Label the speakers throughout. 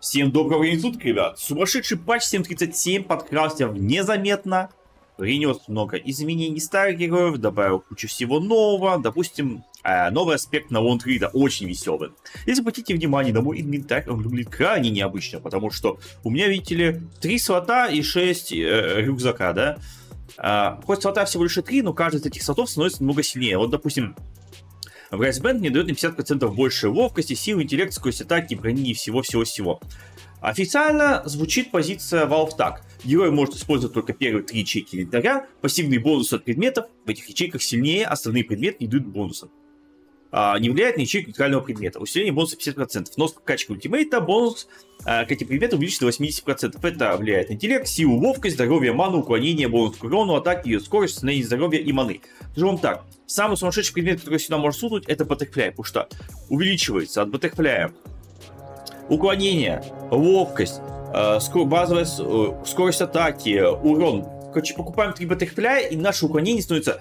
Speaker 1: Всем доброго времени суток, ребят. Сумасшедший патч 7.37 подкрался незаметно. Принес много изменений старых героев, добавил кучу всего нового. Допустим, новый аспект на лонгрида, очень веселый. Если обратите внимание на мой инвентарь, он выглядит крайне необычно, потому что у меня, видите ли, 3 слота и 6 рюкзака, да? Хоть слота всего лишь 3, но каждый из этих слотов становится немного сильнее. Вот, допустим, в Rise Band мне дает на 50% больше ловкости, силы, интеллекта, скорость атаки, брони и всего-всего-всего. Официально звучит позиция Valve так. Герой может использовать только первые 3 ячейки инвентаря, пассивные бонусы от предметов в этих ячейках сильнее, остальные предметы не дают бонусов. Не влияет на ячейку нейтрального предмета. Усиление бонуса 50%. Но с качкой ультимейта бонус к этим предметам увеличится до 80%. Это влияет на интеллект, силу, ловкость, здоровье, ману, уклонение, бонус к урону, атаки, ее скорость, восстановление здоровья и маны. Скажу вам так. Самый сумасшедший предмет, который сюда может сунуть, это Butterfly, потому что увеличивается от Butterfly уклонение, ловкость, базовая скорость атаки, урон. Короче, покупаем 3 Butterfly, и наше уклонение становится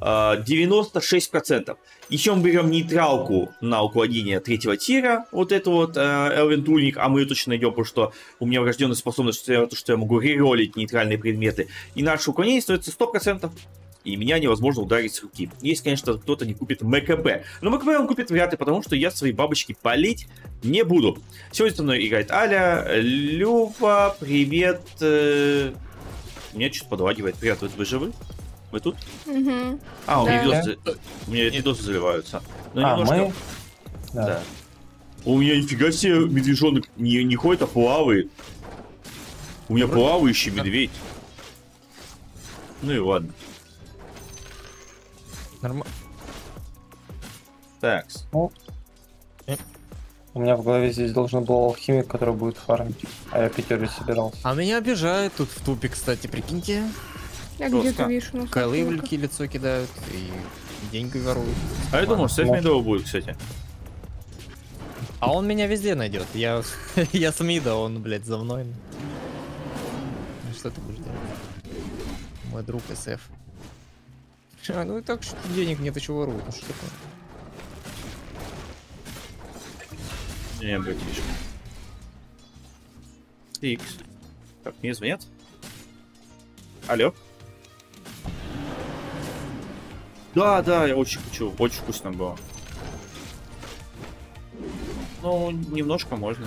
Speaker 1: 96%. Еще мы берем нейтралку на уклонение 3-го тира, вот это вот Элвентульник, а мы ее точно найдем, потому что у меня врожденная способность, что я могу реролить нейтральные предметы. И наше уклонение становится 100%. И меня невозможно ударить с руки. Если, конечно, кто-то не купит МКБ. Но МКБ он купит вряд ли, потому что я свои бабочки палить не буду. Сегодня со мной играет Аля, Люва, привет. Меня что-то подлагивает. Привет, вы живы? Вы тут?
Speaker 2: Угу.
Speaker 1: У меня видосы заливаются. Но немножко...
Speaker 3: мы?
Speaker 1: Да. У меня нифига себе медвежонок не ходит, а плавает. У меня плавающий медведь. Ну и ладно.
Speaker 3: Нормально.
Speaker 1: Так.
Speaker 3: Ну, у меня в голове здесь должен был алхимик, который будет фармить. А я 5 собирался.
Speaker 4: А меня обижают тут в тупе, кстати, прикиньте.
Speaker 2: Я где-то вижу.
Speaker 4: Кайлы лицо кидают и деньги воруют.
Speaker 1: А я думал, что Мидоу будет, кстати.
Speaker 4: А он меня везде найдет. Я с Мида, он, блядь, за мной. Что ты будешь делать? Мой друг СФ. Ну и так, что денег нет, еще воруют. Ну что такое?
Speaker 1: Не, братишка. Икс. Так, мне звонят? Алло? Да, я очень хочу. Очень вкусно было. Ну, немножко можно.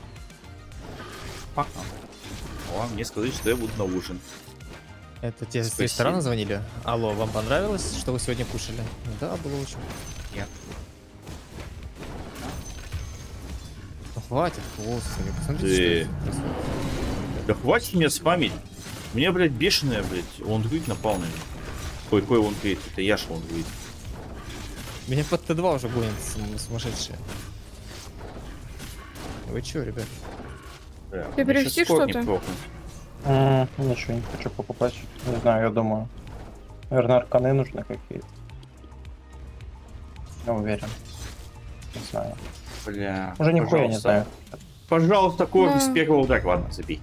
Speaker 1: Пока. О, мне сказали, что я буду на ужин.
Speaker 4: Это те с ресторана звонили? Алло, вам понравилось, что вы сегодня кушали? Да, было очень.
Speaker 1: Нет.
Speaker 4: Ну хватит, господи, посмотрите, что происходит.
Speaker 1: Да хватит меня спамить. Мне, блядь, бешеная, блядь, лонгрид напал на меня. Какой лонгрид? Это Яша лонгрид.
Speaker 4: Меня под Т2 уже гонят сумасшедшие. Вы чё, ребят?
Speaker 1: Да,
Speaker 2: ты привезти что-то?
Speaker 3: Ничего не хочу покупать. Не знаю, я думаю. Наверное, арканы нужны какие-то. Не уверен. Не знаю.
Speaker 1: Бля.
Speaker 3: Уже нихуя не знаю.
Speaker 1: Пожалуйста, корни с первого удара. Ладно, забей.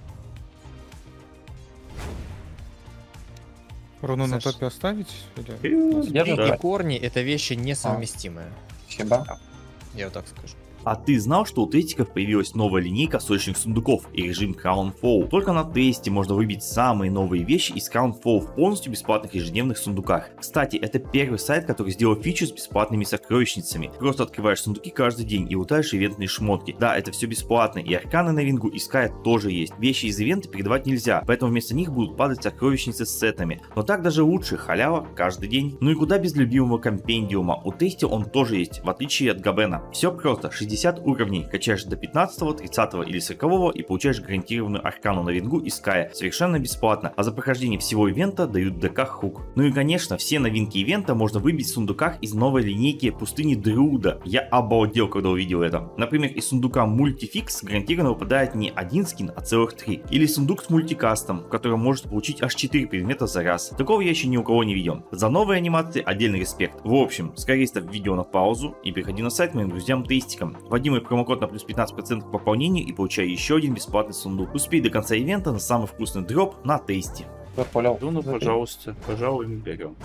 Speaker 5: Руну на
Speaker 4: Саш,
Speaker 5: топе оставить?
Speaker 3: Я же
Speaker 4: и корни это вещи несовместимые.
Speaker 3: Спасибо.
Speaker 4: Я вот так скажу.
Speaker 1: А ты знал, что у тестиков появилась новая линейка сочных сундуков и режим Crown Fall? Только на тесте можно выбить самые новые вещи из Crown Fall в полностью бесплатных ежедневных сундуках. Кстати, это первый сайт, который сделал фичу с бесплатными сокровищницами. Просто открываешь сундуки каждый день и лутаешь ивентные шмотки. Да, это все бесплатно, и арканы на Вингу и Скай тоже есть. Вещи из ивента передавать нельзя, поэтому вместо них будут падать сокровищницы с сетами. Но так даже лучше, халява каждый день. Ну и куда без любимого компендиума? У тесте он тоже есть, в отличие от Габена. Все просто, 60 уровней, качаешь до 15, 30 или 40 и получаешь гарантированную аркану на Вингу и Ская совершенно бесплатно, а за прохождение всего ивента дают ДК Хук. Ну и конечно, все новинки ивента можно выбить в сундуках из новой линейки пустыни Друуда. Я обалдел, когда увидел это. Например, из сундука Мультификс гарантированно выпадает не один скин, а целых 3. Или сундук с мультикастом, в котором может получить аж 4 предмета за раз. Такого я еще ни у кого не видел. За новые анимации отдельный респект. В общем, скорее ставь видео на паузу и переходи на сайт моим друзьям-тестикам. Вводи мой промокод на плюс 15% к пополнению и получай еще один бесплатный сундук. Успей до конца ивента на самый вкусный дроп на тесте.
Speaker 3: Я понял.
Speaker 1: Ну, пожалуйста, пожалуй, не берем.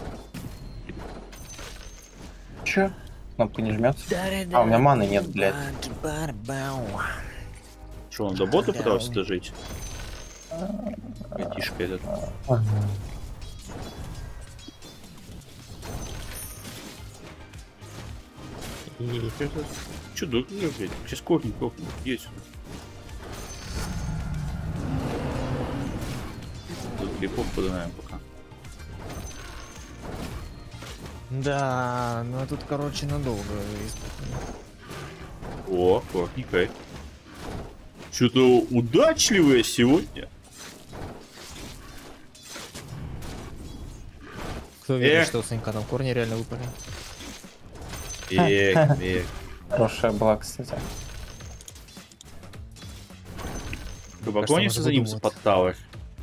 Speaker 3: Че? Кнопка не жмется. А, у меня маны нет, блядь.
Speaker 1: Что, он до бота пытался дожить? Братишка этот. Чудо, блядь. Сейчас кокнет. Есть. Тут крипов подаем пока.
Speaker 4: Да, ну тут, короче, надолго.
Speaker 1: О, кокникай. Что-то удачливое сегодня.
Speaker 4: Кто верит, что у Санька там корни реально выпали?
Speaker 1: Эх.
Speaker 3: Хорошая была, кстати.
Speaker 1: Поклонишься за ним под тавер.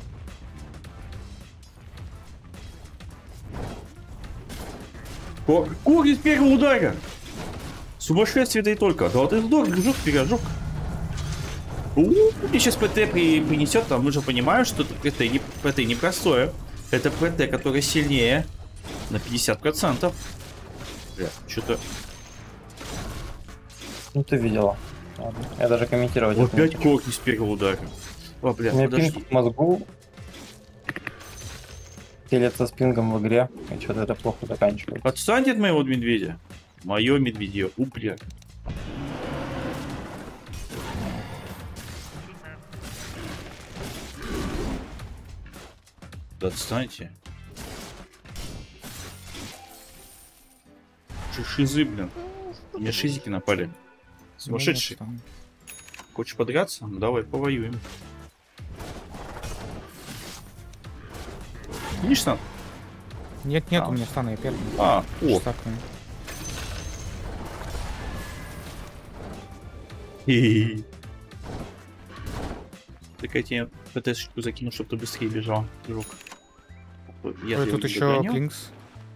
Speaker 1: Корни с первого удара! Сумасшествие, да и только. Да вот ты сдох, дружок, пирожок. Мне сейчас ПТ принесет, там мы же понимаем, что ПТ непростое. Это ПТ, который сильнее на 50%. Бля, что-то...
Speaker 3: Ну ты видела. Ладно. Я даже комментировать
Speaker 1: Вот
Speaker 3: это не
Speaker 1: опять корни с первого удара. О, бля,
Speaker 3: У меня
Speaker 1: подожди.
Speaker 3: пинг в мозгу. Телится с пингом в игре, и что-то это плохо заканчивается.
Speaker 1: Отстаньте от моего медведя. Мое медведье. Бля. Да отстаньте. Шизы, блин. Мне шизики напали. Сумасшедшие. Хочешь подраться? Ну давай, повоюем. Видишь там?
Speaker 5: Нет, у меня стана, я первый.
Speaker 1: О.
Speaker 5: Штатный.
Speaker 1: Так я тебе ПТ-шечку закину, чтобы ты быстрее бежал, друг. Я
Speaker 5: Ой, тут еще Клинкс.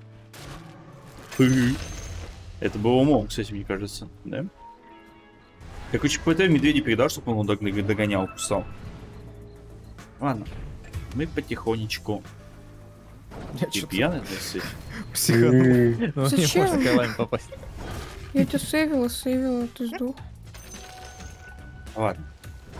Speaker 1: Это было умом, кстати, мне кажется, да? Короче, ПТ медведи передал, чтобы он его догонял, кусал. Ладно, мы потихонечку. Ты пьяный, да,
Speaker 4: Психанул. Ну, не
Speaker 2: Зачем?
Speaker 4: может кайлами попасть.
Speaker 2: Я тебя сейвила, ты сдох.
Speaker 1: Ладно.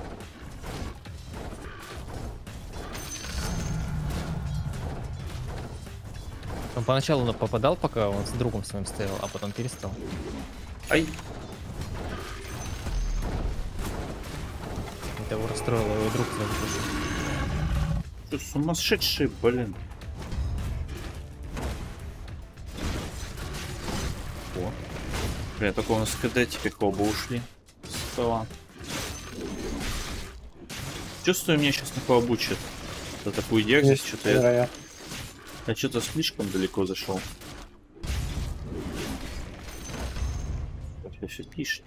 Speaker 4: Он поначалу попадал, пока он с другом своим стоял, а потом перестал.
Speaker 1: Ай.
Speaker 4: Это его расстроило, его друг сразу пришел.
Speaker 1: Что, сумасшедший, блин. О. Бля, только у нас КД теперь оба ушли. С стола. Чувствую, меня сейчас на колобучит. За такую дерзость, что-то я что-то слишком далеко зашел. Все, тише.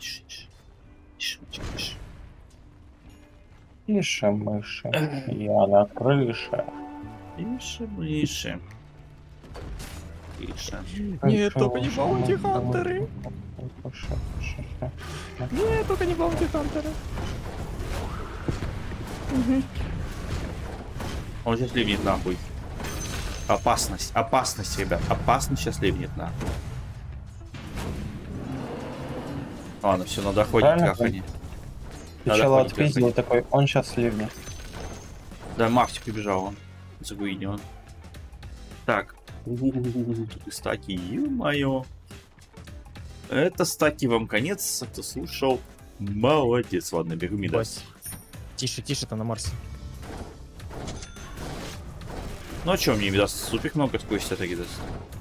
Speaker 3: Тише, мыши. Я на крыше.
Speaker 1: Тише.
Speaker 4: Нет, только не баунти-хантеры. Нет, только не баунти-хантеры.
Speaker 1: Он сейчас ливнет нахуй. Опасность, ребят. Опасность сейчас ливнет нахуй. Ладно, все, надо ходить трахани.
Speaker 3: Сначала отпиздил такой, он сейчас ливнет.
Speaker 1: Да, Максик побежал он. Загуидил. Так. Тут и стаки, ё-моё. Это стаки вам конец, кто слушал. Молодец, ладно, беру Мидас.
Speaker 4: Тише, там на Марсе.
Speaker 1: Ну а чё, мне Мидас супер много сквозь атаки даст.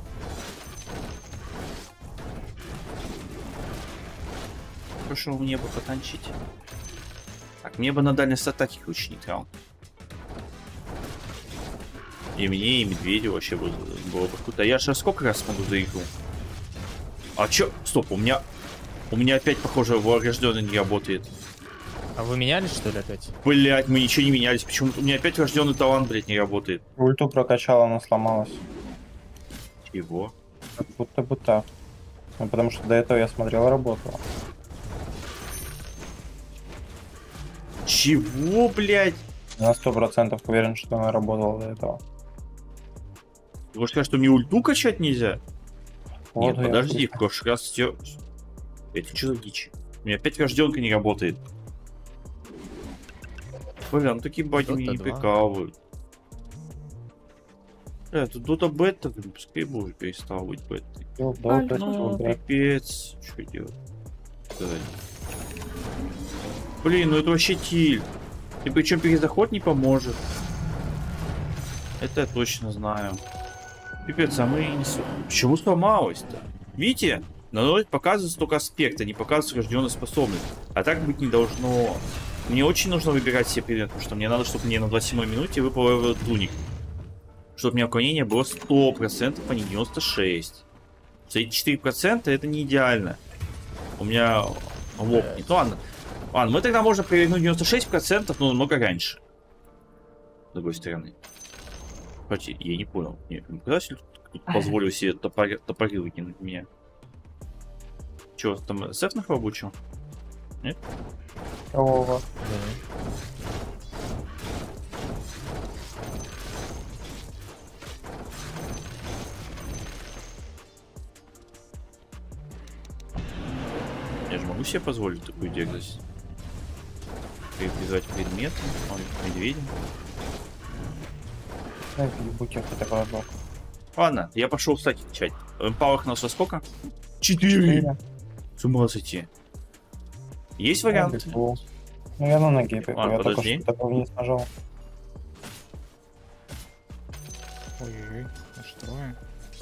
Speaker 1: Пошел в небо потанчить. Так, мне бы на дальность атаки круче не трал. И мне, и медведю вообще было бы круто. Я же сколько раз смогу за игру? А чё? Стоп, у меня опять, похоже, врожденный не работает.
Speaker 4: А вы менялись, что ли, опять?
Speaker 1: Блять, мы ничего не менялись. Почему-то у меня опять врожденный талант, блять, не работает.
Speaker 3: Ульту прокачала, она сломалась.
Speaker 1: Чего?
Speaker 3: Как будто бы так. Ну, потому что до этого я смотрел, работала.
Speaker 1: Чего, блять?
Speaker 3: На 100% уверен, что она работала до этого.
Speaker 1: Ты хочешь сказать, что мне ульту качать нельзя?
Speaker 3: Вот
Speaker 1: нет, подожди, в прошлый раз все... Это что за дичь? У меня опять врожденка не работает. Блин, такие баги меня не
Speaker 4: Dota 2.
Speaker 1: прикалывают. Тут Дота бета, блин, пускай бы уже перестал быть бетой.
Speaker 3: Дота,
Speaker 1: Ну,
Speaker 3: блядь.
Speaker 1: пипец. Что делать? Давай. Блин, ну это вообще тиль. И причем перезаход не поможет. Это я точно знаю. Пипец, а мы не... Почему сломалось-то? Видите? На ноль показывается только аспект, а не показывается рожденная способность. А так быть не должно. Мне очень нужно выбирать себе предмет, потому что мне надо, чтобы мне на 27 минуте выпал этот туник. Чтобы у меня уклонение было 100%, а не 96%. Эти 4% это не идеально. У меня лопнет. Ну ладно. Ладно, мы тогда можем провернуть 96%, но намного раньше. С другой стороны. Кстати, я не понял. Когда тут позволил себе топоры выкинуть меня? Че, там сефных обучил? Нет?
Speaker 3: Кого у вас?
Speaker 1: Я же могу себе позволить такую дерзость. Призвать предмет, медведя.
Speaker 3: Дай ебуть, я хотя бы одну.
Speaker 1: Ладно, я пошел, кстати, качать. Палок на сколько? 4! С ума сойти. Есть вариант?
Speaker 3: Ну, я на ноге бегу,
Speaker 1: Ладно,
Speaker 3: я только
Speaker 1: подожди.
Speaker 3: что такой вниз нажал.
Speaker 5: Ой-ой-ой, настрою.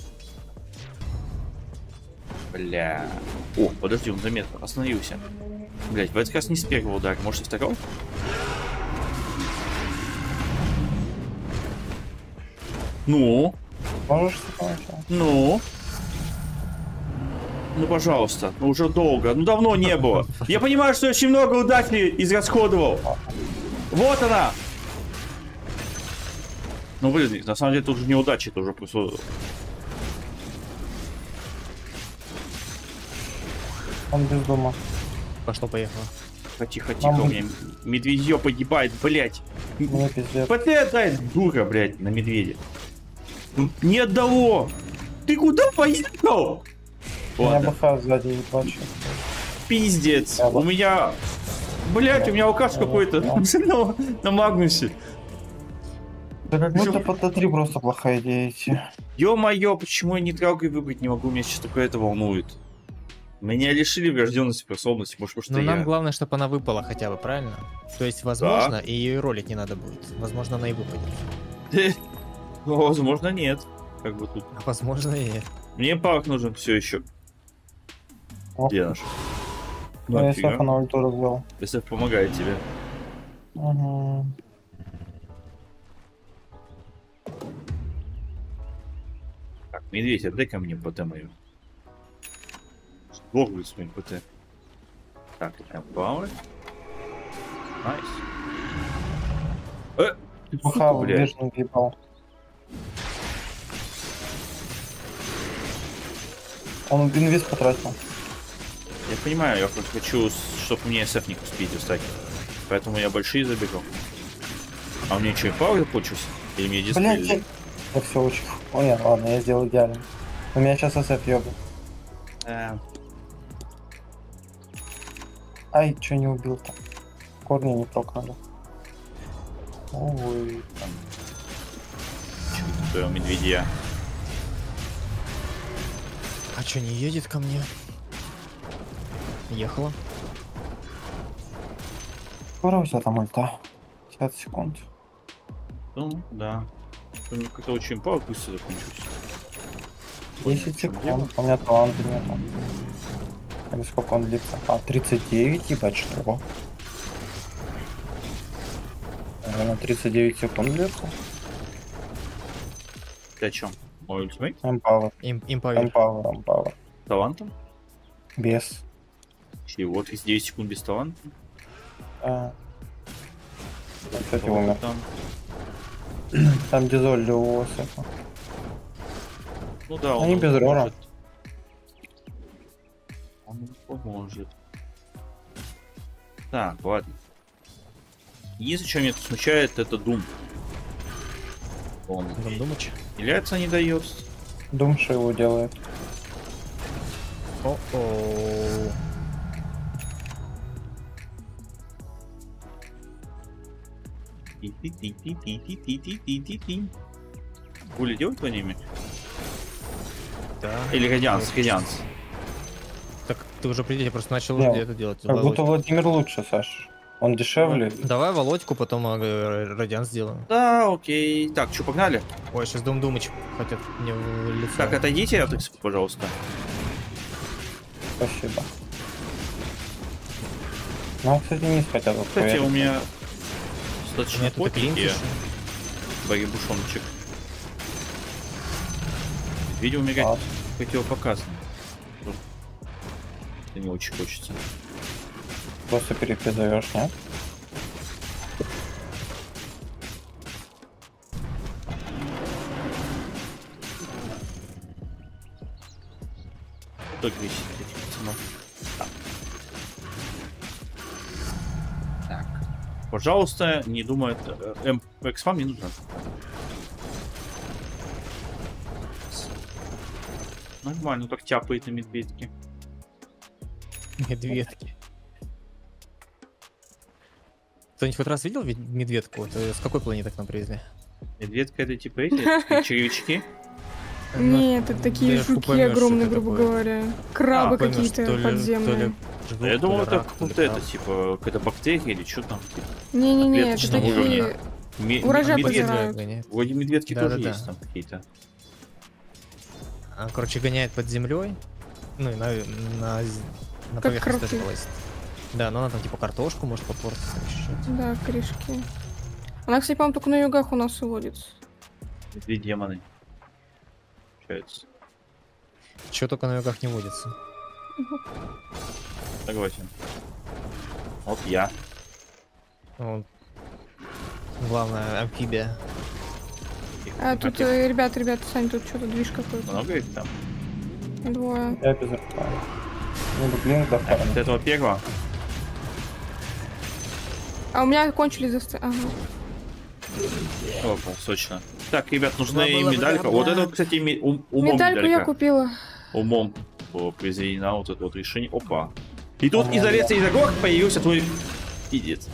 Speaker 1: Бля. О, подожди, он заметно остановился. Блять, в этот раз не с первого удара, может, со второго? Ну?
Speaker 3: Можешь сначала?
Speaker 1: Ну? Ну, пожалуйста. Ну, уже долго. Ну, давно не было. Я понимаю, что я очень много удачи израсходовал. Вот она! Ну, блин, на самом деле, тут же неудачи, это уже просто...
Speaker 3: Он без дома.
Speaker 4: Пошло-поехало.
Speaker 1: Тихо, тихо, у меня медведье погибает, блять.
Speaker 3: Мне пиздец.
Speaker 1: ПТ дает дура, блять, на медведя. Не отдало! Ты куда поехал?
Speaker 3: У меня
Speaker 1: Ладно,
Speaker 3: БХ сзади ебачит.
Speaker 1: пиздец.
Speaker 3: Я
Speaker 1: У меня... Блять, у меня алкаш какой-то на Магнусе.
Speaker 3: Да как будто по Т3 просто плохая идея идти.
Speaker 1: Ё-моё, почему я нейтралкой выбрать не могу? Меня сейчас только это волнует. Меня лишили врожденной способности, может, потому что
Speaker 4: Но нам
Speaker 1: я...
Speaker 4: главное, чтобы она выпала хотя бы, правильно? То есть, возможно, и ее ролить не надо будет. Возможно, она и выпадет.
Speaker 1: Ну, возможно, нет. Как бы тут...
Speaker 4: А возможно, и нет.
Speaker 1: Мне палок нужен все еще.
Speaker 3: О.
Speaker 1: Где наш?
Speaker 3: Ну, я
Speaker 1: фига.
Speaker 3: Сефа на ульту развел.
Speaker 1: СФ помогает тебе.
Speaker 3: Угу.
Speaker 1: Так, медведь, отдай ко мне ПТ мою. Сдохнуть с моим ПТ. Так, это пауэр. Найс. Ты, сука,
Speaker 3: БХ
Speaker 1: блядь.
Speaker 3: вежно въебал. Он инвиз потратил.
Speaker 1: Я понимаю, я просто хочу, чтобы мне СФ не успеть достать. Поэтому я большие забегал. А у меня что, и пауэр закончился? Или мне
Speaker 3: Блять,
Speaker 1: дисплей?
Speaker 3: я все очень... Ой, нет, ладно, я сделал идеально. У меня сейчас СФ ёбан. Ай, чё не убил-то? Корни не прокнули. Ой,
Speaker 1: Чё твоего медведя?
Speaker 4: А что, не едет ко мне? Ехала.
Speaker 3: скоро у тебя там ульта? 50 секунд.
Speaker 1: Ну, да. У меня как-то очень пауэр быстро закончился.
Speaker 3: 10
Speaker 1: в чем
Speaker 3: секунд. У меня таланта нету. Или сколько он длится? А, 39, ебать, что? Наверное, 39 секунд длится.
Speaker 1: Ты о чем? Мой ультимейт?
Speaker 3: Empower.
Speaker 4: Импавер.
Speaker 3: Empower.
Speaker 1: Талантом?
Speaker 3: Без.
Speaker 1: Чего? 39 секунд без таланта?
Speaker 3: Кстати, умер.
Speaker 1: Там.
Speaker 3: Там дизоль у Сефа.
Speaker 1: Ну да, он
Speaker 3: Они без рора.
Speaker 1: поможет. Он поможет. Так, ладно. Единственное, что меня тут смущает, это Дум. Он
Speaker 4: Думач.
Speaker 1: яйца не дает.
Speaker 3: Думша его делает.
Speaker 4: О-о.
Speaker 1: Пули делают по ними?
Speaker 4: Да.
Speaker 1: Или радианс, радианс.
Speaker 4: Так ты уже придите, просто начал
Speaker 3: Да.
Speaker 4: это делать.
Speaker 3: Как будто
Speaker 4: Володьку.
Speaker 3: Владимир лучше, Саш. Он дешевле.
Speaker 4: Давай Володьку, потом радиан сделаем.
Speaker 1: Да, окей. Так, что, погнали?
Speaker 4: Ой, сейчас Дом Думыч хотят мне в лицо.
Speaker 1: Так, отойдите от экспо, пожалуйста.
Speaker 3: Спасибо. Ну, кстати, не хотят. вот
Speaker 1: Кстати,
Speaker 3: поверить.
Speaker 1: у меня
Speaker 4: У
Speaker 1: достаточно
Speaker 4: меня тут
Speaker 1: плотненькие
Speaker 4: клинки.
Speaker 1: барибушончик. Видео мигать
Speaker 3: А.
Speaker 1: противопоказано. Это не очень хочется.
Speaker 3: Просто перепиздаешь, нет?
Speaker 1: Только висит этих пацанов. Так. Пожалуйста, не думай, экспам не нужно. Нормально, так тяпает на медведке.
Speaker 4: Медведки. Кто-нибудь хоть раз видел медведку? Это с какой планеты к нам привезли?
Speaker 1: Медведка это типа эти червячки.
Speaker 2: Нет, это такие
Speaker 4: даже
Speaker 2: жуки
Speaker 4: поймёшь,
Speaker 2: огромные,
Speaker 4: что это
Speaker 2: грубо
Speaker 4: такое.
Speaker 2: говоря. Крабы
Speaker 4: Поймёшь,
Speaker 2: какие-то
Speaker 4: то ли
Speaker 2: подземные.
Speaker 4: жук,
Speaker 1: Да я
Speaker 4: то
Speaker 1: думал,
Speaker 4: ли
Speaker 1: это
Speaker 4: рак, то ли
Speaker 1: какая-то
Speaker 4: краб.
Speaker 1: типа какая-то бактерия или что там. Типа.
Speaker 2: Не-не-не, это
Speaker 1: клеточного
Speaker 2: такие...
Speaker 1: уровня.
Speaker 2: Урожай
Speaker 1: Медведь-
Speaker 2: пожирают.
Speaker 4: гоняет.
Speaker 1: Вроде медведки тоже
Speaker 4: Да-да-да.
Speaker 1: есть там какие-то.
Speaker 4: Короче, гоняет под землей. Ну и на
Speaker 2: Как
Speaker 4: поверхность тоже
Speaker 2: кроты.
Speaker 4: вылазит. Да, но она там типа картошку может попортить там чуть-чуть.
Speaker 2: Да, корешки. Она, кстати, по-моему, только на югах у нас и водится.
Speaker 1: Две демоны. Получается.
Speaker 4: Чего только на югах не водится.
Speaker 1: Согласен. Вот я.
Speaker 4: Вот. Главная амфибия.
Speaker 2: А тут, ребят, Сань, тут что-то движ какой-то.
Speaker 1: Много их там?
Speaker 2: Двое.
Speaker 3: Я без рта. Ну, блин, да,
Speaker 1: Так, от этого первого.
Speaker 2: А у меня кончились Ага.
Speaker 1: Опа, сочно. Так, ребят, нужна
Speaker 4: Бла-бла-бла-бла.
Speaker 1: медалька. Вот это, вот, кстати, умом
Speaker 2: Медальку я
Speaker 1: медалька.
Speaker 2: купила.
Speaker 1: Умом произведена вот это вот решение. Опа. И тут из-за леса и из-за гор появился твой пиздец.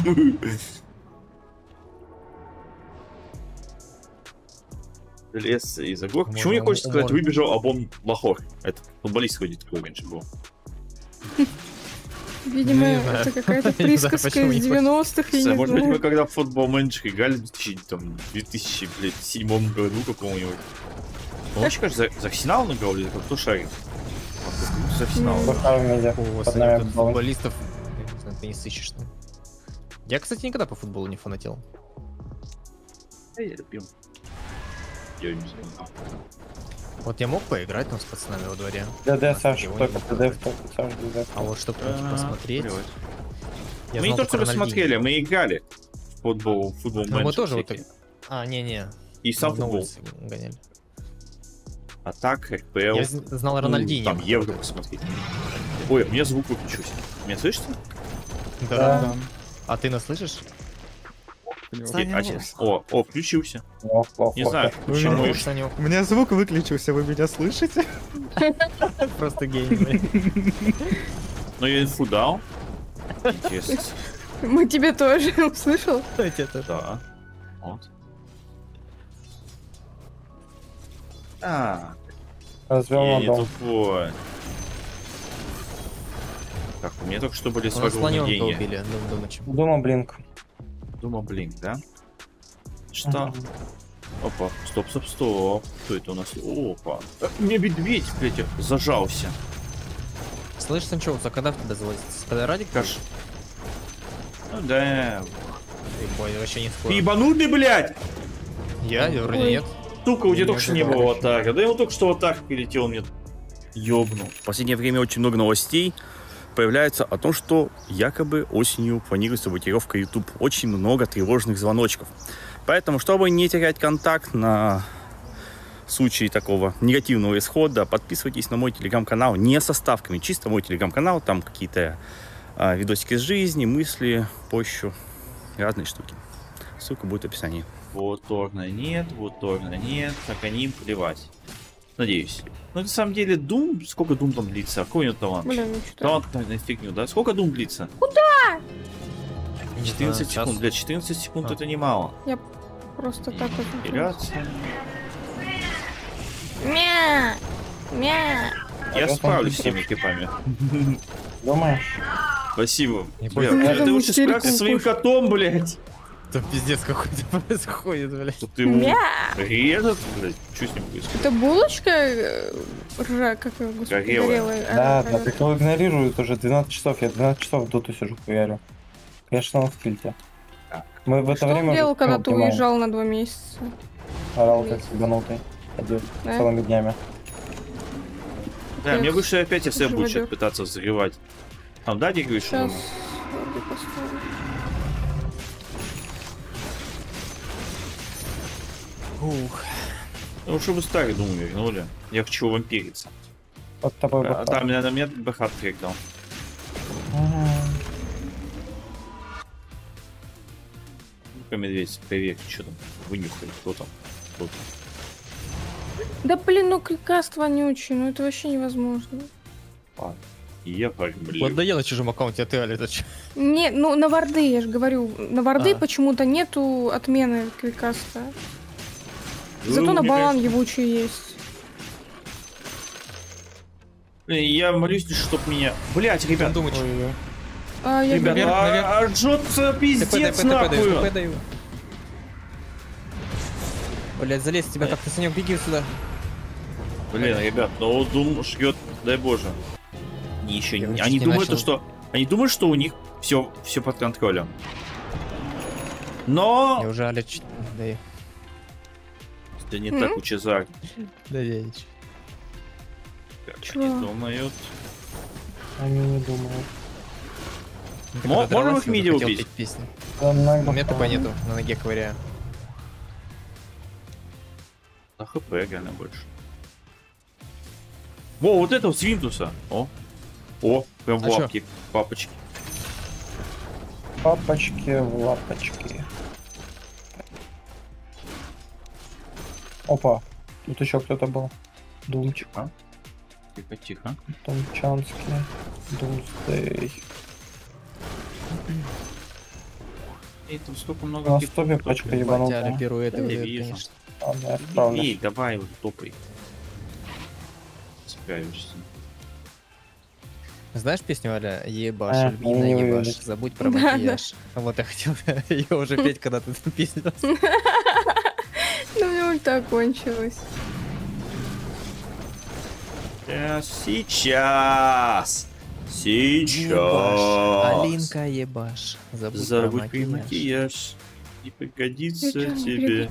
Speaker 1: Лес из-за гор. Почему мне хочется сказать, выбежал обом Лахор? Это футболист ходит, такой раньше был.
Speaker 2: Видимо,
Speaker 4: Не знаю.
Speaker 2: это какая-то
Speaker 4: Не знаю,
Speaker 2: присказка
Speaker 4: почему
Speaker 2: из
Speaker 4: не
Speaker 2: 90-х, я не
Speaker 1: Может быть, мы
Speaker 2: знаю.
Speaker 1: когда в футбол менеджер играли в 2007 году какого-нибудь. Он вообще, кажется, за Арсенал играл или за кто шарит? За Арсенал.
Speaker 3: Плохая медиа.
Speaker 4: О,
Speaker 3: Под
Speaker 4: Господи,
Speaker 3: нами
Speaker 4: тут
Speaker 3: был.
Speaker 4: футболистов я не знаю, ты не сыщешь там. Я, кстати, никогда по футболу не фанател.
Speaker 1: Я любим. Я не знаю.
Speaker 4: Вот я мог поиграть там с пацанами во дворе.
Speaker 3: ДД, Саш,
Speaker 4: Его
Speaker 3: только
Speaker 4: не
Speaker 3: ДД,
Speaker 4: было.
Speaker 3: только Саш, ДД.
Speaker 4: А вот чтобы посмотреть.
Speaker 1: Блядь.
Speaker 4: Я
Speaker 1: Мы не
Speaker 4: знал
Speaker 1: то,
Speaker 4: только
Speaker 1: что
Speaker 4: Рональдинho.
Speaker 1: смотрели, мы играли в футбол
Speaker 4: Ну, мы
Speaker 1: менеджер
Speaker 4: тоже вот
Speaker 1: всякие.
Speaker 4: так. А, не-не.
Speaker 1: И сам
Speaker 4: На
Speaker 1: футбол.
Speaker 4: улице гоняли.
Speaker 1: А так, РПЛ.
Speaker 4: Я знал Рональдинho.
Speaker 1: Там Евро посмотреть. Ой, у меня звук выключился. Меня слышите?
Speaker 4: Да.
Speaker 3: Да.
Speaker 4: А ты нас слышишь?
Speaker 1: А, о, включился.
Speaker 3: Ох, ох,
Speaker 1: Не
Speaker 3: ох.
Speaker 1: знаю,
Speaker 5: Вы
Speaker 1: почему
Speaker 5: меня-
Speaker 1: еще.
Speaker 4: Санек,
Speaker 5: У меня звук выключился, вы меня слышите?
Speaker 4: просто гений. блин.
Speaker 1: Но я инфу дал. Интересно.
Speaker 2: Мы тебе тоже услышал.
Speaker 4: Это
Speaker 1: Да. Вот. А,
Speaker 3: Развел
Speaker 1: я
Speaker 3: на
Speaker 1: не
Speaker 3: дом.
Speaker 1: тупой. Так, у меня только что были
Speaker 4: У нас слоненка
Speaker 1: свободные
Speaker 4: убили, Думачем.
Speaker 3: Дома блинк.
Speaker 1: Думал, блин, да? Что? Опа, стоп. Кто это у нас? Опа. Мне медведь, блядь, зажался.
Speaker 4: Слышь, Санчоуца, когда в тебя залазит? Когда Радик?
Speaker 1: Каш. Ну да.
Speaker 4: Ой, вообще не
Speaker 1: Ты
Speaker 4: скоро.
Speaker 1: ебанутый, блядь!
Speaker 4: Я вроде
Speaker 2: Ой.
Speaker 4: нет.
Speaker 1: Сука, у тебя
Speaker 4: Не
Speaker 1: только что не
Speaker 4: ожидал.
Speaker 1: было атака. Да ему только что атака перелетел, он мне ёбнул. В последнее время очень много новостей появляется о том, что якобы осенью планируется блокировка YouTube. Очень много тревожных звоночков. Поэтому, чтобы не терять контакт на случай такого негативного исхода, подписывайтесь на мой телеграм-канал не со ставками, чисто мой телеграм-канал, там какие-то видосики из жизни, мысли, пощу, разные штуки. Ссылка будет в описании. Вот Торна нет, так они плевать. Надеюсь. Но на самом деле Doom, сколько Doom там длится? Какой у него талант?
Speaker 2: Блин, ну что?
Speaker 1: Талант на фигню, да? Сколько Doom длится?
Speaker 4: Не
Speaker 1: 14
Speaker 4: знаю,
Speaker 1: секунд,
Speaker 4: час.
Speaker 1: блядь, 14 секунд
Speaker 4: А.
Speaker 1: это немало.
Speaker 2: Я просто так вот.
Speaker 1: Вперед.
Speaker 2: Мя! Мя!
Speaker 1: Я
Speaker 3: Пойдёт
Speaker 1: справлюсь
Speaker 3: он
Speaker 1: с теми крипами.
Speaker 3: Думаешь?
Speaker 1: Спасибо.
Speaker 4: Не
Speaker 1: Бля,
Speaker 4: понял.
Speaker 1: ты
Speaker 2: там
Speaker 1: лучше
Speaker 2: истерику
Speaker 1: справься со своим
Speaker 2: пуш.
Speaker 1: котом, блядь.
Speaker 4: Там пиздец какой-то происходит, блядь.
Speaker 1: Тут его
Speaker 2: Мя!
Speaker 1: режет, блядь. Что с ним происходит?
Speaker 2: Это булочка ржа, как ее, господи,
Speaker 1: Горелая.
Speaker 2: горелая.
Speaker 3: Да,
Speaker 2: Ага,
Speaker 3: да, как его игнорируют уже 12 часов. Я 12 часов в доту сижу, хуярю. Конечно, он в тильте.
Speaker 1: Так.
Speaker 3: Мы в это
Speaker 2: Что он
Speaker 3: время...
Speaker 2: делал,
Speaker 3: уже
Speaker 2: когда
Speaker 3: канал
Speaker 2: ты
Speaker 3: снимаем.
Speaker 2: уезжал на 2 месяца?
Speaker 3: Орал как ебанутый. Ходил
Speaker 2: Да?
Speaker 3: целыми днями.
Speaker 1: Да, мне выше опять СФ будет
Speaker 2: Живодёр.
Speaker 1: сейчас пытаться взрывать. Там, да, ты говоришь, что...
Speaker 2: Сейчас. вроде поставлю.
Speaker 4: Ух.
Speaker 1: Ну, чтобы старый дум вернули. Я хочу вампириться.
Speaker 3: Под тобой
Speaker 1: А,
Speaker 3: вот
Speaker 1: да,
Speaker 3: так.
Speaker 1: меня БХ трек дал.
Speaker 3: Мгм.
Speaker 1: Ну-ка, медведь, проверь, что там. Вынюхай, кто там. Кто там.
Speaker 2: Да блин, ну кликаст вонючий, ну это вообще невозможно.
Speaker 1: И я блин.
Speaker 4: Вот да я на чужом аккаунте, а ты, Аля, это чё?
Speaker 2: Не, ну на варды, я же говорю, на варды
Speaker 4: А.
Speaker 2: почему-то нету отмены кликаста. Зато
Speaker 1: Ну,
Speaker 2: на
Speaker 1: мне
Speaker 2: банан
Speaker 1: кажется-
Speaker 2: ебучий есть.
Speaker 1: Блин, я молюсь лишь, чтоб меня... Блять, ребят,
Speaker 4: Думаешь,
Speaker 3: Ой-ой.
Speaker 2: А, я
Speaker 1: ребят,
Speaker 4: наверх, наверх.
Speaker 1: жжется пиздец нахуй.
Speaker 4: даю. Блять, залезь, тебя как-то, Санек, беги сюда.
Speaker 1: Блин, ребят, ну Дум жрет, дай боже. Они еще
Speaker 4: Я
Speaker 1: не...
Speaker 4: чуть
Speaker 1: Они
Speaker 4: не
Speaker 1: думают,
Speaker 4: начал.
Speaker 1: что... Они думают, что у них все под контролем. Но...
Speaker 4: Я уже, Аля, чуть... Да,
Speaker 1: Это не так лучезарно,
Speaker 4: да я ничего.
Speaker 1: как
Speaker 2: Чё?
Speaker 1: они думают.
Speaker 3: Они не думают.
Speaker 1: Можем их миди убить?
Speaker 4: Песню.
Speaker 3: Да, нахуй.
Speaker 4: У меня ТП нету, на ноге ковыряю.
Speaker 1: На ХП реально больше. Во, вот это вот Свинтуса. О, прям в
Speaker 4: А чё?
Speaker 1: лапки, папочки.
Speaker 3: Папочки в лапочки. Опа, тут еще кто-то был. Думчик.
Speaker 1: Тихо, тихо.
Speaker 3: Думчанский. Думстей.
Speaker 1: И там столько много...
Speaker 3: На
Speaker 1: каких-то
Speaker 3: стопе
Speaker 1: штук.
Speaker 3: пачка
Speaker 4: Аля,
Speaker 3: ебанутая.
Speaker 4: пируэты
Speaker 1: Я
Speaker 4: выдает,
Speaker 1: вижу.
Speaker 4: конечно.
Speaker 3: Ладно, я справлюсь.
Speaker 1: Эй, давай, вот топай. Справишься.
Speaker 4: Знаешь песню, Аля? Ебаш,
Speaker 3: А,
Speaker 4: Альбина,
Speaker 3: не
Speaker 4: ебаш,
Speaker 3: выведешь.
Speaker 4: забудь про
Speaker 2: Да,
Speaker 4: макияж. Вот я хотел ее уже петь, когда ты эту песню.
Speaker 2: Ну, у меня ульта кончилась.
Speaker 1: Сейчас.
Speaker 4: Ебаш, Алинка, ебаш, забудь про
Speaker 1: Забудь про
Speaker 4: макияж.
Speaker 1: макияж. Не пригодится
Speaker 2: Зачем мне
Speaker 1: тебе.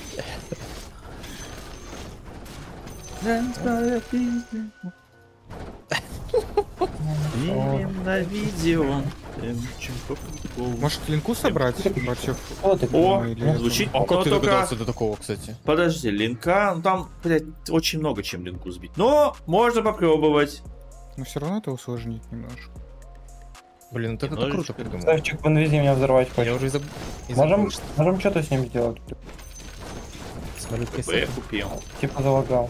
Speaker 1: Именно видео.
Speaker 5: Может, линку собрать против...
Speaker 3: Кто ты?
Speaker 1: О,
Speaker 5: или-
Speaker 1: звучит.
Speaker 4: А
Speaker 1: но
Speaker 4: как ты
Speaker 1: только-
Speaker 4: догадался до такого, кстати?
Speaker 1: Подожди, линка, ну там, блядь, очень много чем линку сбить. Но можно попробовать.
Speaker 5: Но все равно это усложнить немножко.
Speaker 4: Блин, вот это ты
Speaker 1: Немножечко.
Speaker 4: круто придумал.
Speaker 3: Ставчик в инвизе меня взорвать
Speaker 4: Я
Speaker 3: хочет.
Speaker 4: уже
Speaker 3: Можем что-то с ним сделать?
Speaker 4: Смотрю,
Speaker 1: Я купил.
Speaker 3: Типа залагал.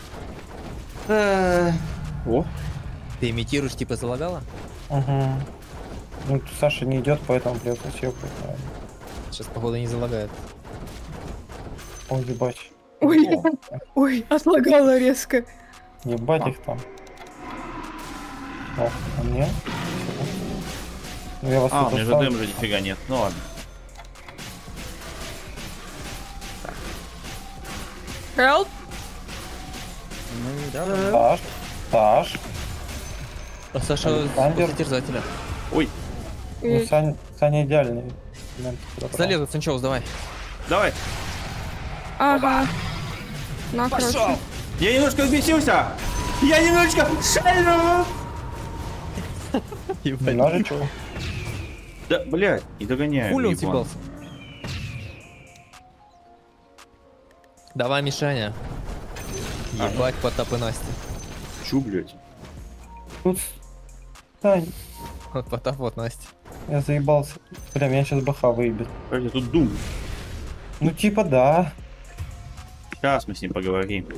Speaker 1: О,
Speaker 4: Ты имитируешь, типа, залагала?
Speaker 3: Угу. Ну, Саша не идет, поэтому придется съебать, наверное.
Speaker 4: Сейчас, походу, не залагает.
Speaker 3: Ой, ебать.
Speaker 2: Ой, ой, отлагала резко.
Speaker 3: Ебать их там. О, а мне? Ну, я вас
Speaker 1: у
Speaker 3: тут
Speaker 1: меня же
Speaker 3: оставлю.
Speaker 1: дэмжа нифига нет. Ну ладно.
Speaker 2: Help?
Speaker 3: Саш, Саш.
Speaker 4: А Саша
Speaker 3: Александр.
Speaker 4: после терзателя.
Speaker 1: Ой,
Speaker 3: Ну, Саня идеальный.
Speaker 4: Залезу, Санчоус, давай.
Speaker 1: давай.
Speaker 2: Ага. На,
Speaker 1: Пошел.
Speaker 2: короче.
Speaker 1: Я немножко взбесился. Я немножко шарю.
Speaker 3: Немножечко.
Speaker 1: Да, блядь, не догоняю.
Speaker 4: Хули он
Speaker 1: еблан.
Speaker 4: съебался? Давай, Мишаня. Ебать, Потап и Настя.
Speaker 1: Чу, блядь.
Speaker 3: Тут... Сань,
Speaker 4: Вот Потап, вот Настя.
Speaker 3: я заебался. Бля, меня сейчас БХ выебет.
Speaker 1: Подожди, тут Дум.
Speaker 3: Ну, типа, да.
Speaker 1: Сейчас мы с ним поговорим.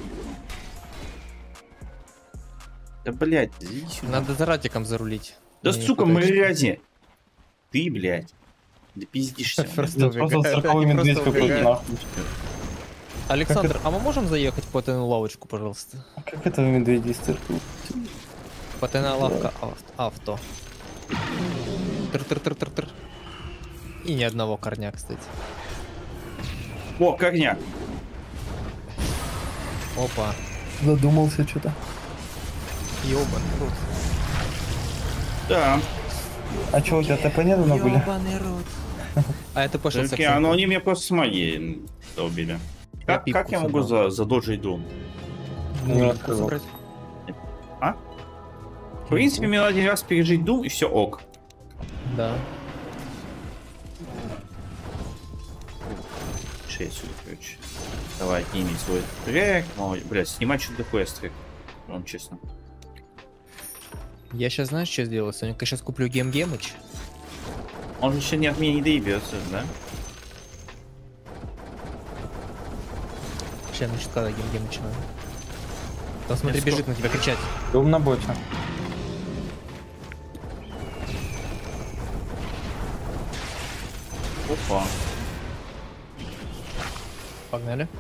Speaker 1: Да, блядь, иди сюда.
Speaker 4: Надо за ратиком зарулить.
Speaker 1: Да,
Speaker 4: Мне не
Speaker 1: сука,
Speaker 4: хватает.
Speaker 1: мрази. Ты, блядь. Да пиздишься.
Speaker 4: Просто
Speaker 3: Просто
Speaker 4: убегает,
Speaker 3: 40-й
Speaker 4: они
Speaker 3: медведь
Speaker 4: просто
Speaker 3: какой-то
Speaker 4: убегают.
Speaker 3: нахуй.
Speaker 4: Александр, а мы можем заехать по ТН лавочку, пожалуйста?
Speaker 3: Как этого медведя из церкви?
Speaker 4: По ТН лавка авто. Тр-тр-тр-тр-тр. И ни одного корня, кстати.
Speaker 1: О, корняк.
Speaker 4: Опа.
Speaker 3: Задумался что-то.
Speaker 4: Ёбаный рот.
Speaker 1: Да.
Speaker 3: А что, у тебя ТП нет на были?
Speaker 4: Ёбаный рот. А это пошел
Speaker 1: Так, ну они меня просто с магией убили. Как
Speaker 4: пипку
Speaker 1: я могу
Speaker 4: собрал.
Speaker 1: задоджить дом?
Speaker 3: Не рассказал.
Speaker 1: А? В принципе, мне надо один раз пережить дум и все ок.
Speaker 4: Да.
Speaker 1: Отсюда, короче. Давай, отними свой трек. Блять, снимать что-то квест трек. Вам честно.
Speaker 4: Я сейчас, знаешь, что сделаю? Соника, сейчас куплю гем-гемыч.
Speaker 1: Он же еще не от меня не доебется, да?
Speaker 4: Сейчас, значит, когда гем-гемыч надо. Там, смотри, бежит на тебя кричать.
Speaker 3: Дом на боте.
Speaker 1: Опа.
Speaker 4: Погнали.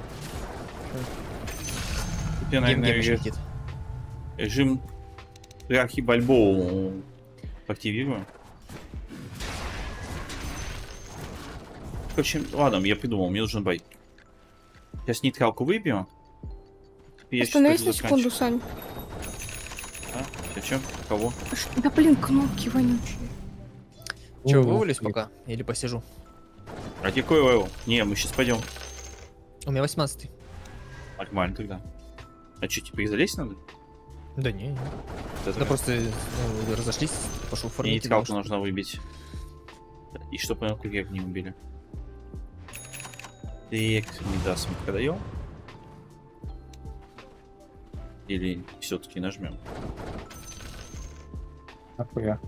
Speaker 1: Я, наверное,
Speaker 4: Гем-гемыч летит.
Speaker 1: режим Рахи Бальбоу активирую. Короче, ладно, я придумал, мне нужен бай. Сейчас нейтралку выбью. Я щас
Speaker 2: Остановись
Speaker 1: пойду
Speaker 2: на секунду, Сань.
Speaker 1: А? Зачем? Кого?
Speaker 2: Да блин, кнопки вонючие.
Speaker 4: Че, вывалюсь пока? Или посижу?
Speaker 1: А какой левел? Не, мы сейчас пойдем.
Speaker 4: У меня 18-й.
Speaker 1: Нормально тогда. А что, теперь залезть надо?
Speaker 4: Да не.
Speaker 1: Это
Speaker 4: Да просто разошлись, пошел
Speaker 1: мне
Speaker 4: формить.
Speaker 1: нейтралку нужно выбить. И чтобы мы курьер не убили. Так, не даст, мы продаем. Или все-таки нажмем.
Speaker 3: Нахуя?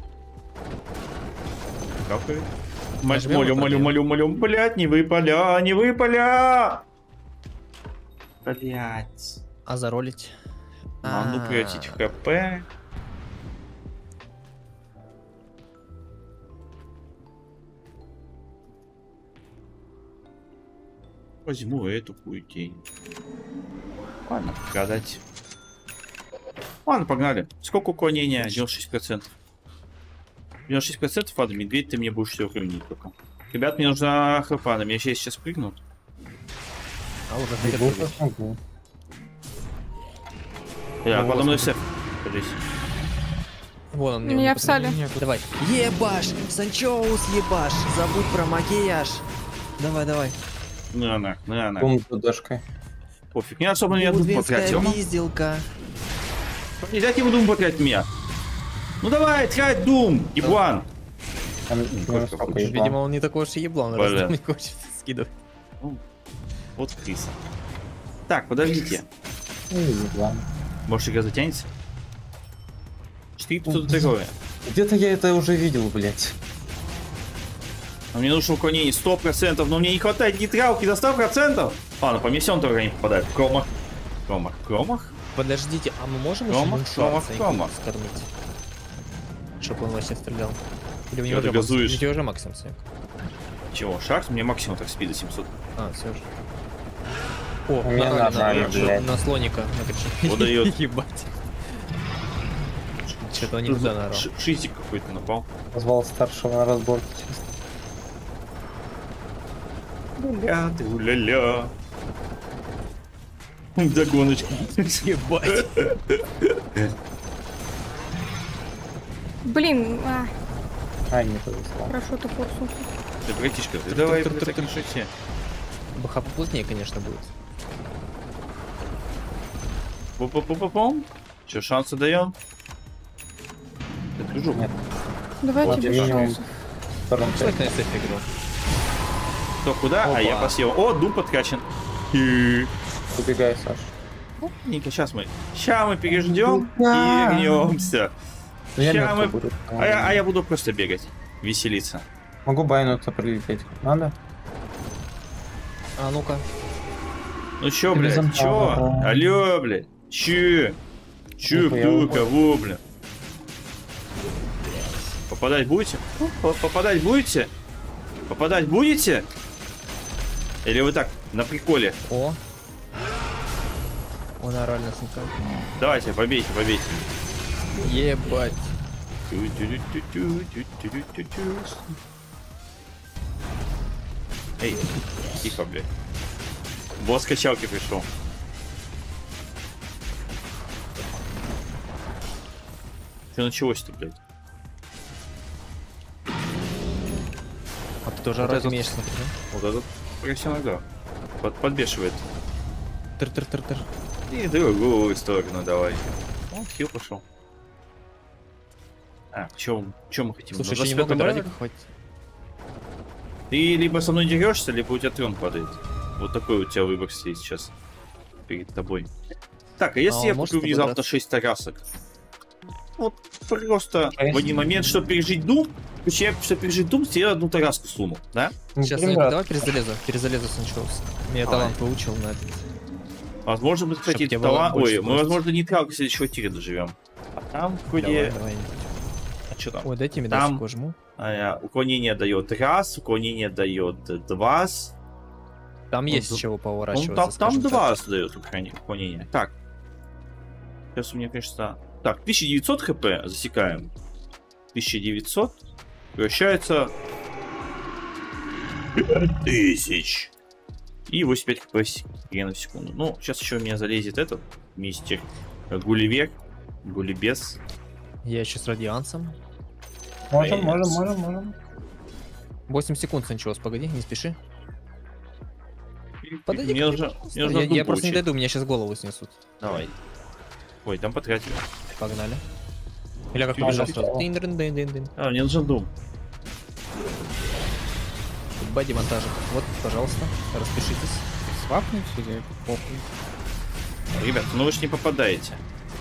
Speaker 1: Какой?
Speaker 4: Нажмем
Speaker 1: Молю,
Speaker 4: и
Speaker 1: молю,
Speaker 4: продаем.
Speaker 1: молю, молю, блять, не выпаля, не выпаля! Блять.
Speaker 4: А заролить?
Speaker 1: Надо превратить в ХП. Возьму эту хуетень. Ладно, продать. Ладно, погнали. Сколько уклонения? 96%. 96%, ладно, медведь, ты мне будешь все хранить пока. Ребят, мне нужна хп, на меня сейчас прыгнут.
Speaker 4: А уже хотят
Speaker 3: Бегу,
Speaker 4: прыгать.
Speaker 3: могу.
Speaker 1: Я,
Speaker 4: Ну,
Speaker 1: подо мной
Speaker 4: вот.
Speaker 1: сэп. Подожди.
Speaker 4: Вон он мне.
Speaker 2: Меня
Speaker 4: он
Speaker 2: в сале.
Speaker 4: Давай. Ебаш! Санчоус ебаш! Забудь про макияж. Давай, давай.
Speaker 1: На, на.
Speaker 3: Дом с дашкой.
Speaker 1: Пофиг, не особо меня дум
Speaker 4: Удвинская
Speaker 1: потратил.
Speaker 4: пизделка.
Speaker 1: Нельзя его дум потратить меня. Ну давай, трать дум, еблан.
Speaker 3: Там
Speaker 1: как
Speaker 3: сколько
Speaker 1: хочешь.
Speaker 3: еблан.
Speaker 4: Видимо, он не такой уж и еблан,
Speaker 1: Бля.
Speaker 4: раз не хочет скидывать.
Speaker 1: Вот крыса. Так, подождите.
Speaker 3: Еблан.
Speaker 1: Может, игра затянется? 4 тут такое.
Speaker 3: Где-то я это уже видел, блядь.
Speaker 1: А мне нужно уклонение 100%, но мне не хватает нейтралки до 100%. Ладно, по мне все он только не попадает. Кромах. Кромах.
Speaker 4: Подождите, а мы можем еще
Speaker 1: Кромах,
Speaker 4: муншот
Speaker 1: кромах,
Speaker 4: Саньку
Speaker 1: кромах.
Speaker 4: скормить? Чтобы он вообще стрелял. Или у
Speaker 1: Чё
Speaker 4: него
Speaker 1: ты
Speaker 4: уже максимум?
Speaker 1: газуешь?
Speaker 4: У тебя уже максимум, Санька.
Speaker 1: Чего, шаг? Мне максимум так спида 700.
Speaker 4: А, все же. О,
Speaker 3: У меня нажали, блядь.
Speaker 4: на слоника накричал.
Speaker 1: Вот даёт.
Speaker 4: Ебать. Что-то он не туда наорал.
Speaker 1: Шизик какой-то напал.
Speaker 3: Позвал старшего на разборку. честно.
Speaker 1: Гуля ты, гуля-ля. Догоночка.
Speaker 4: Ебать.
Speaker 2: Блин,
Speaker 3: А, не повезло.
Speaker 2: хорошо ты форснулся.
Speaker 1: Ты, братишка, ты давай, блядь, так решите.
Speaker 4: БХ поплотнее, конечно, будет.
Speaker 1: Пу-пу-пу-пу-пум. Че, шансы даем? Я движу.
Speaker 3: Нет.
Speaker 2: Давайте
Speaker 3: Вот,
Speaker 2: без
Speaker 3: минимум.
Speaker 2: шансов.
Speaker 3: Втором
Speaker 4: Что это на SF игру?
Speaker 1: Кто куда? А я
Speaker 4: Опа.
Speaker 1: посел. О, дум подкачан. И...
Speaker 3: Убегай, Саш.
Speaker 1: Ника, сейчас мы переждем и
Speaker 3: Да.
Speaker 1: вернемся.
Speaker 3: Ну, я
Speaker 1: Ща
Speaker 3: мертвый
Speaker 1: мы-
Speaker 3: буду.
Speaker 1: А я буду просто бегать, веселиться.
Speaker 3: Могу байнуться прилететь. Надо?
Speaker 4: А ну-ка.
Speaker 1: Ну чё,
Speaker 3: Горизонтально,
Speaker 1: блядь, чё?
Speaker 3: да.
Speaker 1: Алло, блядь, чё? Чё,
Speaker 3: Ну-ка, я
Speaker 1: кто,
Speaker 3: вот-
Speaker 1: кого, блядь? Попадать будете? Попадать будете? Попадать будете? Или вы так, на приколе?
Speaker 4: О. Он орально сынка.
Speaker 1: Давайте, побейте, побейте.
Speaker 4: Ебать.
Speaker 1: Эй, тихо, блядь. Босс качалки пришел. Что началось-то, блядь?
Speaker 4: А ты тоже
Speaker 1: Вот
Speaker 4: орать
Speaker 1: этот-
Speaker 4: умеешь, смотри, да?
Speaker 1: Вот этот профессионал, да. Подбешивает.
Speaker 4: Тыр-тыр-тыр-тыр.
Speaker 1: И другую сторону давай. Он хил пошел. А, чё мы хотим?
Speaker 4: Слушай,
Speaker 1: На
Speaker 4: еще немного
Speaker 1: 25-м
Speaker 4: дради
Speaker 1: левеле?
Speaker 4: хватит.
Speaker 1: Ты либо со мной дерешься, либо у тебя трон падает. Вот такой у тебя выбор стоит сейчас перед тобой. Так, а если
Speaker 4: он
Speaker 1: я
Speaker 4: может
Speaker 1: куплю внезапно
Speaker 4: драться?
Speaker 1: 6 тарасок? Вот просто
Speaker 3: А
Speaker 1: в один момент, чтобы пережить Дум, чтобы пережить Дум, тебе одну тараску сунул, да?
Speaker 4: Сейчас,
Speaker 3: Блин,
Speaker 4: Санек,
Speaker 3: брат,
Speaker 4: давай перезалезу Санчоус. Меня
Speaker 1: Давай.
Speaker 4: талант выучил на этот.
Speaker 1: Возможно, мы, кстати,
Speaker 4: Чтоб тебе было
Speaker 1: талант...
Speaker 4: больше
Speaker 1: Ой, мы,
Speaker 4: скорости.
Speaker 1: возможно, нейтралку следующего тира доживем. А там вроде...
Speaker 4: Давай.
Speaker 1: А что там?
Speaker 4: Ой, дайте мне
Speaker 1: Там-
Speaker 4: доску жму.
Speaker 1: Уклонение дает раз, уклонение дает два.
Speaker 4: Там
Speaker 1: Ну,
Speaker 4: есть
Speaker 1: да.
Speaker 4: чего
Speaker 1: Ну,
Speaker 4: поворачиваться.
Speaker 1: там
Speaker 4: скажем так.
Speaker 1: два дает уклонение. Так. Сейчас у меня, конечно... Так, 1900 хп засекаем. 1900 превращается... 5000. И 85 хп в секунду. Ну, сейчас еще у меня залезет этот мистер Гулливер. Гуллибес.
Speaker 4: Я еще с радиансом.
Speaker 3: Можем.
Speaker 4: 8 секунд, Санчоус, погоди, не спеши. Подойди
Speaker 1: Мне
Speaker 4: ко
Speaker 1: нужно,
Speaker 4: мне,
Speaker 1: мне нужно
Speaker 4: Я
Speaker 1: Дум
Speaker 4: просто не
Speaker 1: получить.
Speaker 4: дойду, меня сейчас голову снесут.
Speaker 1: Давай. Ой, там потратили.
Speaker 4: Погнали. Или как
Speaker 1: Чуть
Speaker 4: побежал
Speaker 1: чуть.
Speaker 4: сразу. Дин-дин-дин-дин-дин.
Speaker 1: А, мне нужен Дум.
Speaker 4: Бади монтажик. Вот, пожалуйста, распишитесь.
Speaker 5: Свапнуть или похуй?
Speaker 1: Ребят, ну вы ж не попадаете.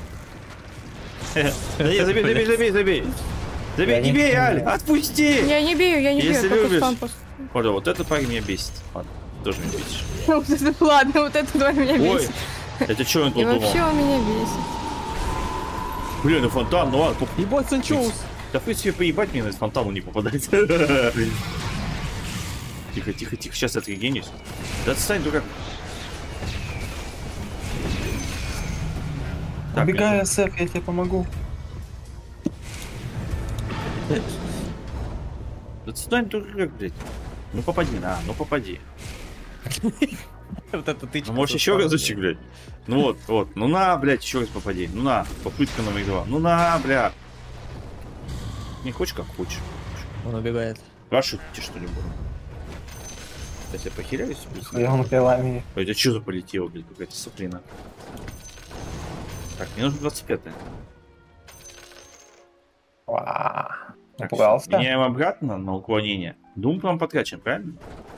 Speaker 1: Да не, забей. Забей,
Speaker 3: Я
Speaker 1: не
Speaker 3: не
Speaker 1: бей,
Speaker 3: знаю.
Speaker 1: Аль, отпусти!
Speaker 2: Я не бью,
Speaker 1: Если
Speaker 2: только
Speaker 1: любишь.
Speaker 2: сам просто.
Speaker 1: Ладно, вот этот парень меня бесит. Ладно, тоже меня бесишь.
Speaker 2: Вот это, ладно, вот это тварь меня
Speaker 1: Ой,
Speaker 2: бесит.
Speaker 1: это что он
Speaker 2: И
Speaker 1: тут думал?
Speaker 2: вообще он меня бесит.
Speaker 1: Блин, ну фонтан, ну ладно, похуй.
Speaker 4: Ебать, Санчоус!
Speaker 1: Да хоть себе поебать, мне на фонтану не попадать. Тихо, сейчас я отрегенюсь. Да отстань, дурак. Так,
Speaker 3: Убегай, Сэф, я тебе помогу.
Speaker 1: да отстань, дурак, блядь. Ну попади, ну попади.
Speaker 4: Вот это ты.
Speaker 1: Ну можешь еще разочек, блядь. Ну вот, ну на, блядь, еще раз попади. Ну на, попытка номер 2. Ну на, бля. Не хочешь, как хочешь.
Speaker 4: Он убегает.
Speaker 1: Спрашивайте, что ли, буду. Сейчас я похиляюсь.
Speaker 3: Своим крылами.
Speaker 1: Ой, это что за полетело, блядь, какая-то соплина. Так, мне нужно 25-е. Так,
Speaker 3: Напугался?
Speaker 1: меняем обратно на уклонение. Дум прям подкачан, правильно?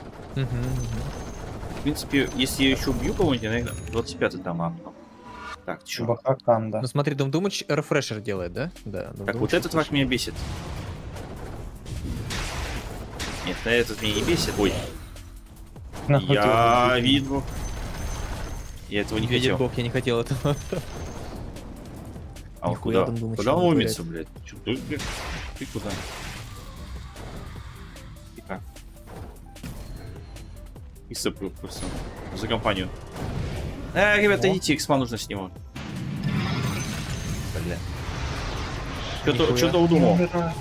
Speaker 1: В принципе, если я еще убью кого-нибудь, я, наверное, 25-й там апну. Так, чё?
Speaker 3: Бахаканда.
Speaker 4: Ну смотри, Дум Думыч рефрешер делает, да? Да. Дум
Speaker 1: Так,
Speaker 4: Думыч
Speaker 1: вот этот враг меня бесит. Нет, на этот меня не бесит. Ой,
Speaker 3: Нахуй
Speaker 1: я
Speaker 3: ты-
Speaker 1: виду. Я этого не
Speaker 4: Видит
Speaker 1: хотел.
Speaker 4: Бог, я не хотел этого.
Speaker 1: А он
Speaker 4: Нихуя
Speaker 1: куда?
Speaker 4: там думать,
Speaker 1: Куда
Speaker 4: что
Speaker 1: он
Speaker 4: он
Speaker 1: умится, блядь? Чё, ты куда? Тихо. И сопру просто. За компанию. Ребята,
Speaker 3: О.
Speaker 1: идите, экспа нужно с него. Бля.
Speaker 4: Нихуя.
Speaker 1: Что-то удумал.
Speaker 3: Убирай.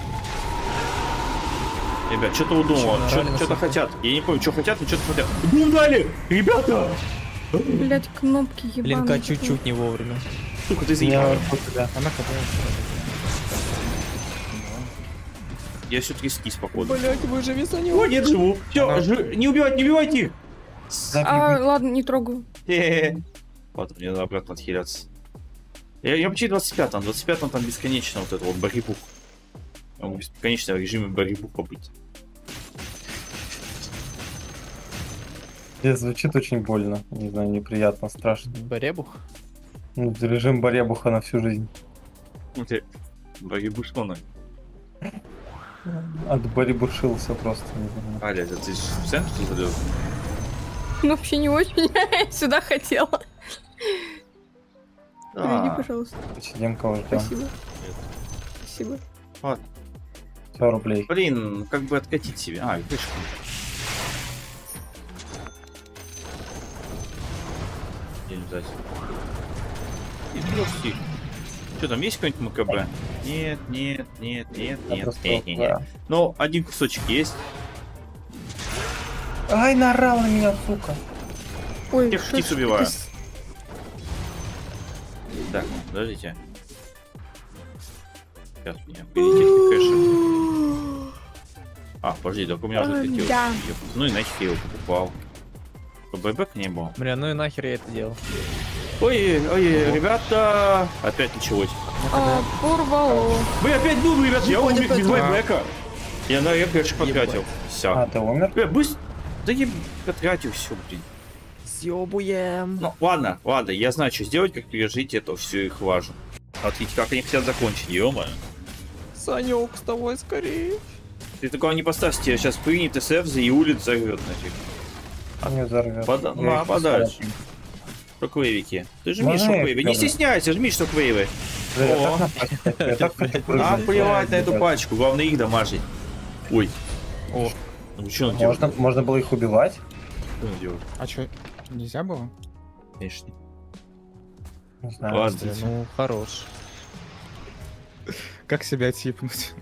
Speaker 1: Ребят, что-то удумал.
Speaker 4: Чё, орали на
Speaker 1: Что-то
Speaker 4: сопру?
Speaker 1: хотят. Я не помню, что хотят, но что-то хотят. Бум дали! Ребята!
Speaker 2: Блять, кнопки ебаные.
Speaker 4: Ленка чуть-чуть не вовремя.
Speaker 1: Сука, ты
Speaker 3: Я
Speaker 1: заебал.
Speaker 3: вот тебя.
Speaker 5: Она хватает.
Speaker 1: Я все-таки скис, походу.
Speaker 4: Блять, выживи, Саня.
Speaker 1: О, нет, живу. Все,
Speaker 5: Она-
Speaker 1: не убивать их!
Speaker 2: А, ладно, не трогаю.
Speaker 1: Ладно, мне надо обратно отхиляться. Я почти 25-м. 25-м там бесконечно вот это вот барибух. Я могу бесконечно в режиме барибуха быть.
Speaker 3: Звучит очень больно. Не знаю, неприятно, страшно.
Speaker 4: Баребух.
Speaker 3: Ну, режим баребуха на всю жизнь.
Speaker 1: Барибушона.
Speaker 3: Отбаребушился просто, не знаю.
Speaker 1: Аля, это ты в центр залез?
Speaker 2: Ну, вообще не очень. Я сюда хотела. Приведи, пожалуйста.
Speaker 3: Сидим, кого ждем.
Speaker 2: Спасибо. Спасибо.
Speaker 1: Ладно.
Speaker 3: 100 рублей.
Speaker 1: Блин, как бы откатить себе. А, вышку. Где взять? Что там, есть какой-нибудь МКБ? Нет, нет, нет, нет, нет, нет, нет, нет. Ну, один кусочек есть.
Speaker 3: Ай, наорал на меня, сука.
Speaker 2: Ой,
Speaker 1: Тех
Speaker 2: что
Speaker 1: птиц
Speaker 2: ж
Speaker 1: убиваю.
Speaker 2: ты
Speaker 1: Так, подождите. Сейчас меня перейти кэша. А, подожди, так у меня уже хотелось.
Speaker 2: Да.
Speaker 1: Ну и нахер я его покупал. ББК не было.
Speaker 4: Бля, ну и нахер я это делал.
Speaker 1: Ой, ой, ребята, опять началось.
Speaker 2: Порвало.
Speaker 1: Вы опять дубы, ребят, я умер без
Speaker 5: А.
Speaker 1: ББК. Я на кэш потратил.
Speaker 3: А,
Speaker 1: Все.
Speaker 3: ты умер?
Speaker 1: Быстро. Да я потратил все, блин.
Speaker 4: Съебуем.
Speaker 1: Ну, ладно, ладно, я знаю, что сделать, как пережить это все их важно. Вот видите, как они хотят закончить, ё-моё.
Speaker 4: Санек, вставай скорее.
Speaker 1: Ты такого не поставь, тебя сейчас принят СФ, заиулит, взорвет нафиг.
Speaker 3: Не взорвет.
Speaker 1: Ну, а подальше. Шоквейвики. Ты жмишь
Speaker 3: Можно я
Speaker 1: шоквейвы, не
Speaker 3: вперед?
Speaker 1: стесняйся, жми шоквейвы.
Speaker 3: Да, я
Speaker 1: О.
Speaker 3: так напасть, я так хочу прыгнуть.
Speaker 1: А плевать на эту пачку, главное их дамажить. Ой. О. Ну что он делает?
Speaker 3: Можно было их убивать?
Speaker 1: Что он делает?
Speaker 5: А что, нельзя было?
Speaker 1: Конечно.
Speaker 3: Не знаю.
Speaker 1: Ладно.
Speaker 4: Бля, ну хорош.
Speaker 5: Как себя типнуть?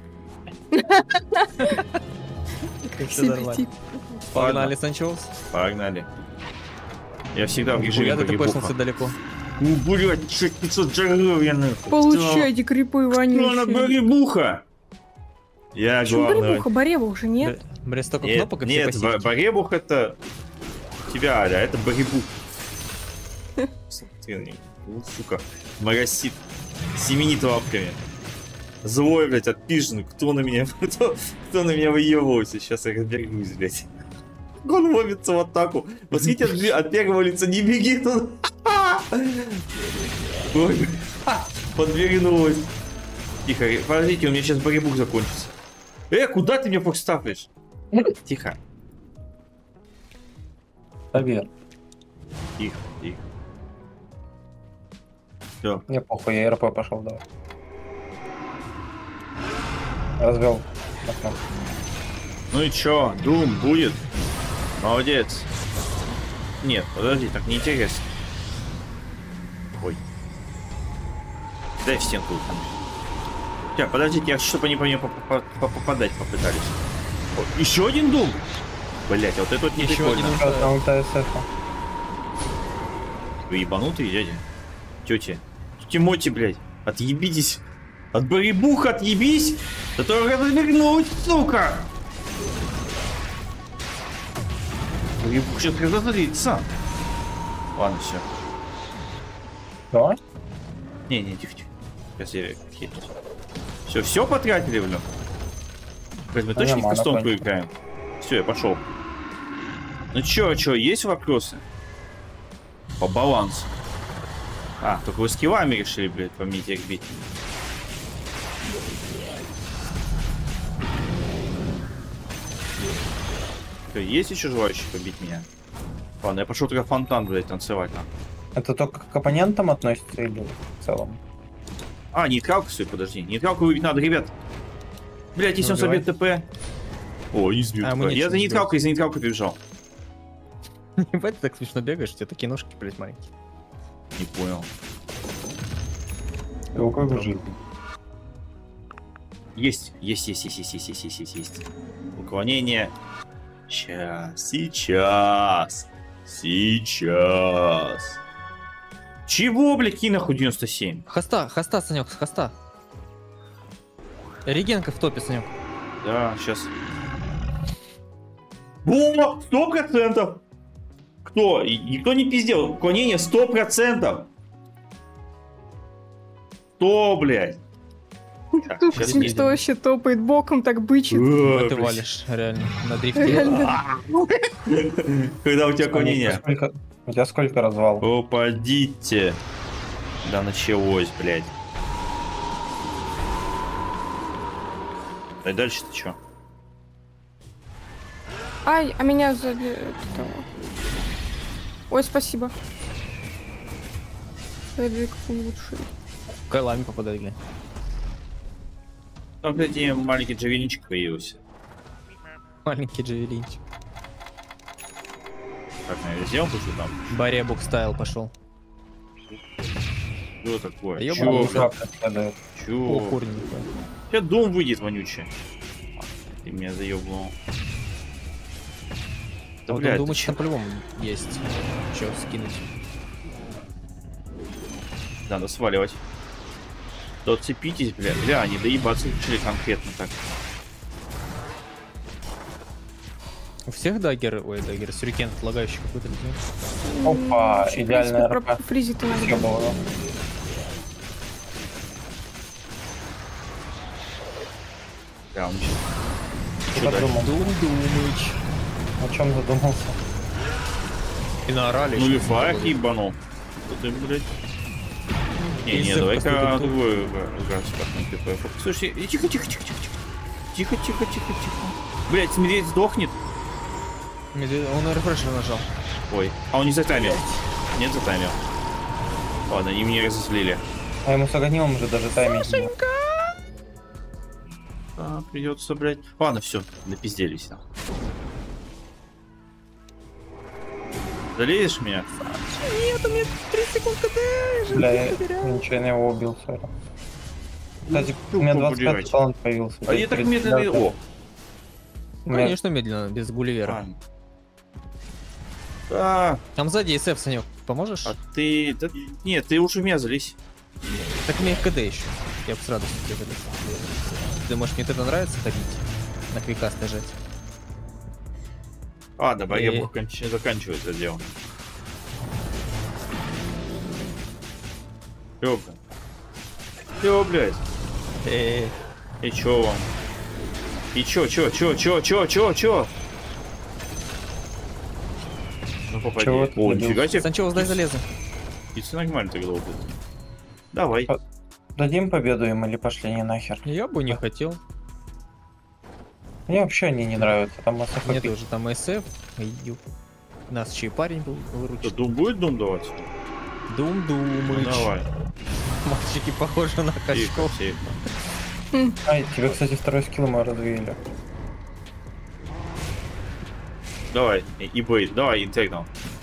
Speaker 4: Все нормально. Погнали, Санчоус.
Speaker 1: Погнали. Я всегда в режиме
Speaker 4: Я ты
Speaker 1: погибуха.
Speaker 4: пошелся далеко.
Speaker 1: Ну, блядь, 6500 джаров я нахуй.
Speaker 2: Получайте, крипы
Speaker 1: Что она
Speaker 2: вонючие.
Speaker 1: баребуха? Я
Speaker 2: Почему
Speaker 1: главный.
Speaker 2: баребуха? Баребух же нет?
Speaker 4: Бля, столько
Speaker 1: Нет,
Speaker 4: кнопок и все
Speaker 1: нет,
Speaker 4: пассивки.
Speaker 1: баребух это тебя, Аля, это баребух. Смотри, вот, сука, моросит, семенит лапками. Злой, блядь, отпижен, кто на меня, кто на меня выебывался, сейчас я разберусь, блядь. Он ломится в атаку. Посмотрите, от первого лица не беги тут. Ой, подвернулась. Тихо, подождите, у меня сейчас баребух закончится. Куда ты меня подставишь? Тихо.
Speaker 3: Побед.
Speaker 1: Тихо, тихо. Все.
Speaker 3: Мне похуй, я РП пошел, давай. Развел. окно.
Speaker 1: Ну и чё, Дум будет? Молодец. Нет, подожди, так неинтересно. Ой. Дай в стенку. Так, подождите, я чтобы они по мне попадать попытались. Еще один Дум? Блять, а вот это вот не
Speaker 4: Еще
Speaker 1: прикольно.
Speaker 4: один.
Speaker 3: Еще одна ульта СФ.
Speaker 1: Вы ебанутые, дядя? Тетя. Тимоти, блядь. Отъебитесь. От баребуха отъебись. Да только развернуть, сука. Баребух сейчас разозлится. Ладно, все.
Speaker 3: Да?
Speaker 1: Не, тихо. Сейчас я хитнусь. Все потратили, блин. Блин, мы точно не в
Speaker 3: Нормально,
Speaker 1: кастомку
Speaker 3: понятно.
Speaker 1: играем. Все, я пошел. Ну чё, есть вопросы? По балансу. А, только вы скиллами решили, блядь, по мне их бить. Есть еще желающие побить меня? Ладно, я пошел только фонтан, блядь, танцевать там.
Speaker 3: Это только к оппонентам относится или в целом?
Speaker 1: А, нейтралку, стой, подожди. Нейтралку выбить надо, ребят. Блядь, если
Speaker 4: Ну,
Speaker 1: он собьет ТП. О, не сбил.
Speaker 4: А, мы
Speaker 1: я
Speaker 4: ничего
Speaker 1: за
Speaker 4: не
Speaker 1: нейтралкой, побежал.
Speaker 4: Ебать, ты так смешно бегаешь, у тебя такие ножки, блядь, маленькие.
Speaker 1: Не понял.
Speaker 3: Какой жизнь?
Speaker 1: Есть. Уклонение. Сейчас. Чего, блядь, киноху 97?
Speaker 4: Хоста, Санек, хоста. Регенка в топе, Санек.
Speaker 1: Да, сейчас. Во, 100%! Кто? Никто не пиздел. Уклонение 100%. 100, блядь. Так,
Speaker 2: Сука,
Speaker 1: щас
Speaker 2: смешно вообще топает боком, так бычит.
Speaker 1: О,
Speaker 4: Ты
Speaker 1: блядь.
Speaker 4: валишь, реально, на дрифте.
Speaker 2: Реально.
Speaker 1: Когда у тебя уклонение?
Speaker 3: У тебя сколько развалов?
Speaker 1: Упадите. Да началось, блядь. А дальше ты чё?
Speaker 2: Ай, а меня сзади... этого. Ой, спасибо. Я две как улучшили.
Speaker 4: Кайлами попадает, глянь.
Speaker 1: Там, кстати, маленький джавелинчик появился.
Speaker 4: Маленький джавелинчик.
Speaker 1: Так, наверное, сделал то, что там?
Speaker 4: Бария букстайл пошел.
Speaker 1: Что такое?
Speaker 4: Да ёбаный
Speaker 1: Чё?
Speaker 4: рот.
Speaker 3: Жабка следует.
Speaker 4: О,
Speaker 1: Чё?
Speaker 4: курненькая.
Speaker 1: Сейчас дом выйдет вонючий. Ты меня заебнул. Да,
Speaker 4: А вот
Speaker 1: блядь,
Speaker 4: он
Speaker 1: ты
Speaker 4: думает,
Speaker 1: чё?
Speaker 4: что там по-любому есть. Че скинуть?
Speaker 1: Надо сваливать. Да отцепитесь, бля. Бля, они доебаться решили конкретно так.
Speaker 4: У всех даггер, ой, даггер, сюрикен отлагающий какой-то.
Speaker 3: Опа,
Speaker 2: В принципе,
Speaker 3: идеальная
Speaker 2: про
Speaker 3: РП.
Speaker 2: фризит иногда.
Speaker 3: Съебывала.
Speaker 1: Да, он чё
Speaker 3: Что
Speaker 1: дальше?
Speaker 3: думал?
Speaker 4: Дум-думыч.
Speaker 3: О чем задумался?
Speaker 4: И наорали.
Speaker 1: Ну
Speaker 4: ещё.
Speaker 1: или фаях ебанул. Что ты, блядь? Не,
Speaker 4: И
Speaker 1: не,
Speaker 4: сэп
Speaker 1: давай-ка
Speaker 4: после
Speaker 1: другой раз как-нибудь. Слушай, тихо, тихо, тихо, тихо, тихо. Тихо, тихо, тихо, тихо. Блядь, медведь сдохнет.
Speaker 4: Он рефрешер нажал.
Speaker 1: Ой, а он не затаймил. Нет, затаймил. Ладно, они меня разозлили.
Speaker 3: А ему с огнем уже даже таймить нет.
Speaker 1: А, придется, блядь. Ладно, все, напизделись. Залезешь меня?
Speaker 4: Нет, у меня 3 секунд КД.
Speaker 3: Бля, я нечаянно его убил, сори. Кстати, у меня 25
Speaker 1: блядь.
Speaker 3: талант появился.
Speaker 1: А я так медленно... О,
Speaker 3: У меня-
Speaker 4: Конечно, медленно, без гулливера.
Speaker 1: ладно. А,
Speaker 4: Там сзади СФ, Санек, поможешь?
Speaker 1: а ты... Да, нет, ты лучше в меня залезь.
Speaker 4: Так у меня КД еще. Я бы с радостью тебе залез. Ты думаешь, мне это нравится ходить? На квика стажать?
Speaker 1: А, давай я
Speaker 4: И-
Speaker 1: буду заканчивать это дело. Чё, блядь? Чё, блядь? И чё вам? И чё? Ну попади.
Speaker 3: Чего ты
Speaker 1: О,
Speaker 3: добился?
Speaker 1: нифига себе.
Speaker 4: Санчо, сдай железо.
Speaker 1: Птицы нормально тогда вот это. Давай.
Speaker 3: А- Дадим победу им или пошли не нахер?
Speaker 4: Я бы не хотел.
Speaker 3: Мне вообще они не нравятся. Там СФ
Speaker 4: Нет, уже там СФ. Ёп. Нас чей парень был
Speaker 1: Что,
Speaker 4: выручен.
Speaker 1: дум будет дум давать? Ну,
Speaker 4: Дум-думыч.
Speaker 1: давай.
Speaker 4: Мальчики похожи на
Speaker 1: Тихо,
Speaker 4: качков.
Speaker 1: тихо.
Speaker 3: Ай, тебе, кстати, второй скилл мы развеяли.
Speaker 1: Давай. И бейт. Давай, интегнал.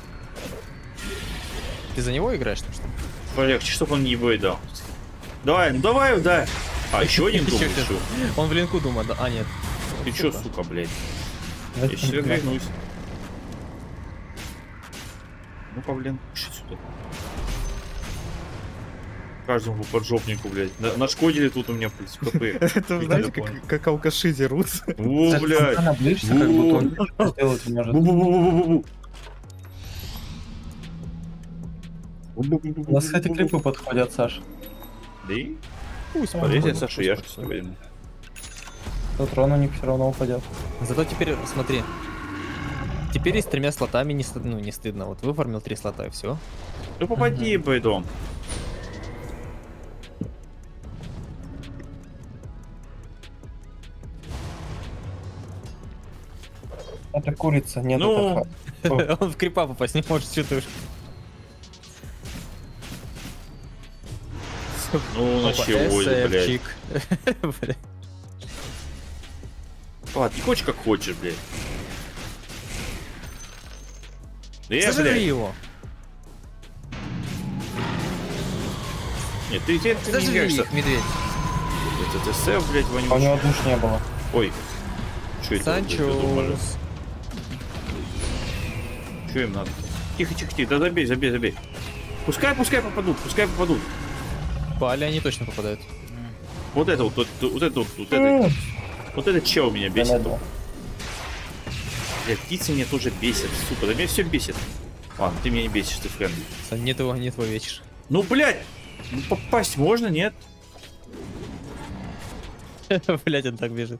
Speaker 4: Ты за него играешь, там, что ли?
Speaker 1: Полегче, чтоб он не бейт дал. Давай, ну давай, да. А, еще один дум
Speaker 4: Ещё
Speaker 1: решил.
Speaker 4: Он в линку думает, да? А, нет.
Speaker 1: Ты чё, сука, блядь? Я
Speaker 3: Зачем
Speaker 1: сейчас
Speaker 3: тебе?
Speaker 1: грягнусь. Ну-ка, блин, пиши сюда. Каждому поджопнику, блядь. Нашкодили тут у меня, блядь, ХП.
Speaker 5: Это,
Speaker 1: Видно,
Speaker 5: знаете,
Speaker 1: понял.
Speaker 5: как алкаши дерутся.
Speaker 1: О,
Speaker 3: Кстати,
Speaker 1: блядь.
Speaker 3: фонтана ближься, как будто он
Speaker 1: Во.
Speaker 3: сделать может.
Speaker 1: Бу-бу-бу-бу-бу-бу.
Speaker 3: У нас, кстати, крипы подходят, Саш.
Speaker 1: Да и?
Speaker 4: Пусть
Speaker 1: Полезь,
Speaker 4: подходит,
Speaker 1: Саша,
Speaker 4: пусть
Speaker 1: я
Speaker 4: подходит.
Speaker 1: что возьму.
Speaker 3: Тут урон у них все равно упадет.
Speaker 4: Зато теперь, смотри. Теперь и с 3 слотами не, ну, не стыдно. Вот выформил 3 слота и все.
Speaker 1: Ну попади, бойдом.
Speaker 3: Это курица, нет,
Speaker 1: Ну.
Speaker 3: это
Speaker 4: Он в крипа попасть не может, чувствуешь.
Speaker 1: Ну, на чего, блядь.
Speaker 4: СФчик. Блядь.
Speaker 1: Ладно, не хочешь как хочешь, блядь.
Speaker 4: Сожри
Speaker 1: блядь.
Speaker 4: его.
Speaker 1: Нет, ты не
Speaker 4: Сожри
Speaker 1: играешься.
Speaker 4: их, медведь.
Speaker 1: Это ТСФ, блядь,
Speaker 3: а у
Speaker 1: вонючий.
Speaker 3: него душ не было.
Speaker 1: Ой. Что это, блядь,
Speaker 4: Санчо.
Speaker 1: задумали? Что им надо? Тихо, тихо, тихо, да забей, забей, забей. Пускай попадут, пускай попадут.
Speaker 4: Пали они точно попадают.
Speaker 1: Вот это вот это. Вот этот чел меня бесит.
Speaker 3: Надо.
Speaker 1: Блядь, птицы меня тоже бесят, сука, да меня все бесит. Ладно, ты меня не бесишь, ты френдли.
Speaker 4: Сань, не твой вечер.
Speaker 1: Ну, блядь, ну, попасть можно, нет?
Speaker 4: Блять, он так бежит.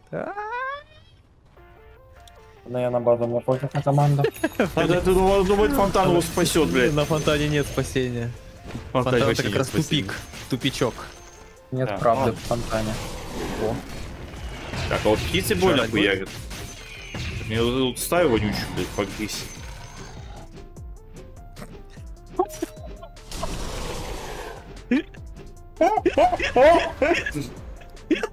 Speaker 3: Да я на базу напротив на команду.
Speaker 1: Это думает, фонтан его спасет, блядь.
Speaker 4: На фонтане нет спасения.
Speaker 1: Фонтан
Speaker 4: Фонтан это
Speaker 1: вообще
Speaker 4: как
Speaker 1: нет
Speaker 4: раз
Speaker 1: спасения.
Speaker 4: тупик. Тупичок.
Speaker 3: Нет
Speaker 1: Да,
Speaker 3: правды
Speaker 1: ладно.
Speaker 3: в фонтане.
Speaker 1: Так, а вот птицы больно
Speaker 4: Жрать будет?
Speaker 1: хуярят. Мне вот эту вот стаю вонючую, блядь, погрызть.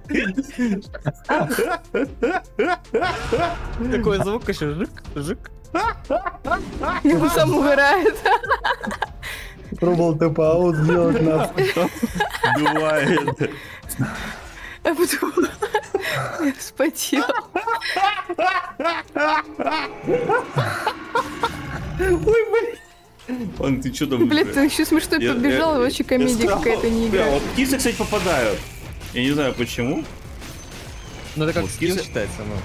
Speaker 4: Такой звук еще жик.
Speaker 2: И он сам угорает.
Speaker 3: Пробовал тэп-аут сделать нас.
Speaker 1: Бывает.
Speaker 2: А потом я вспотел.
Speaker 1: Он, ты что там?
Speaker 2: Блин, ты еще смешно побежал, вообще комедия какая-то не
Speaker 1: Бля,
Speaker 2: играет.
Speaker 1: вот птицы, кстати, попадают. Я не знаю почему.
Speaker 4: Ну это как
Speaker 1: Вот
Speaker 4: скилл
Speaker 1: если-
Speaker 4: считается, ну.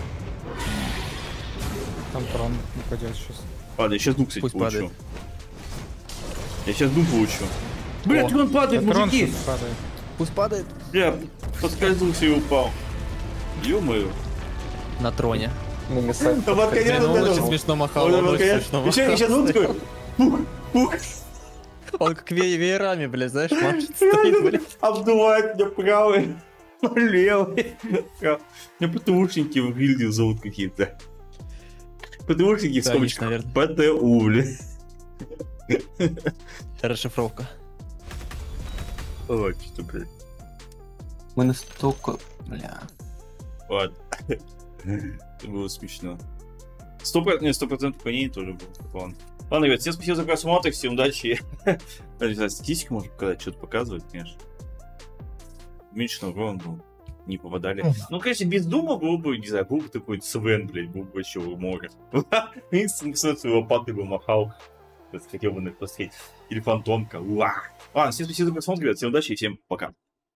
Speaker 5: Там трон упадет сейчас.
Speaker 1: Ладно, я сейчас дум, кстати,
Speaker 4: Пусть
Speaker 1: получу.
Speaker 4: падает.
Speaker 1: Я сейчас дум получу. Блядь, он падает,
Speaker 5: Да трон
Speaker 1: мужики!
Speaker 5: сейчас падает.
Speaker 4: Пусть падает.
Speaker 1: Бля, поскользнулся и упал. Ё-моё.
Speaker 4: На троне.
Speaker 3: На мясах.
Speaker 1: Там от коня
Speaker 4: Он
Speaker 1: вот
Speaker 4: очень
Speaker 1: это.
Speaker 4: смешно махал,
Speaker 1: Вот
Speaker 4: он
Speaker 1: это
Speaker 4: очень
Speaker 1: вот,
Speaker 4: смешно
Speaker 1: конечно.
Speaker 4: махал.
Speaker 1: Еще он такой. Пух, пух.
Speaker 4: Он как веерами, блядь, знаешь, машет, стоит, блядь.
Speaker 1: Обдувает меня правый, левый. Меня ПТУшники в гильдии зовут какие-то. ПТУшники в
Speaker 4: Да, есть,
Speaker 1: скобочках.
Speaker 4: наверное.
Speaker 1: ПТУ, бля.
Speaker 4: Расшифровка.
Speaker 1: Ой, что, блядь.
Speaker 3: Мы настолько... Бля.
Speaker 1: Ладно. Это было смешно. 100% коней тоже был. Ладно. Ладно, ребят, всем спасибо за просмотр, всем удачи. Не знаю, статистика может показать, что-то показывает, конечно. Меньше на урон был. Не попадали. Ну, конечно, без дума был бы, не знаю, был бы такой Свен, блядь, был бы вообще море. Единственное, своего паты бы махал. Хотел бы на посмотреть. Или фантомка. Ладно, всем спасибо за просмотр, ребят, всем удачи и всем пока.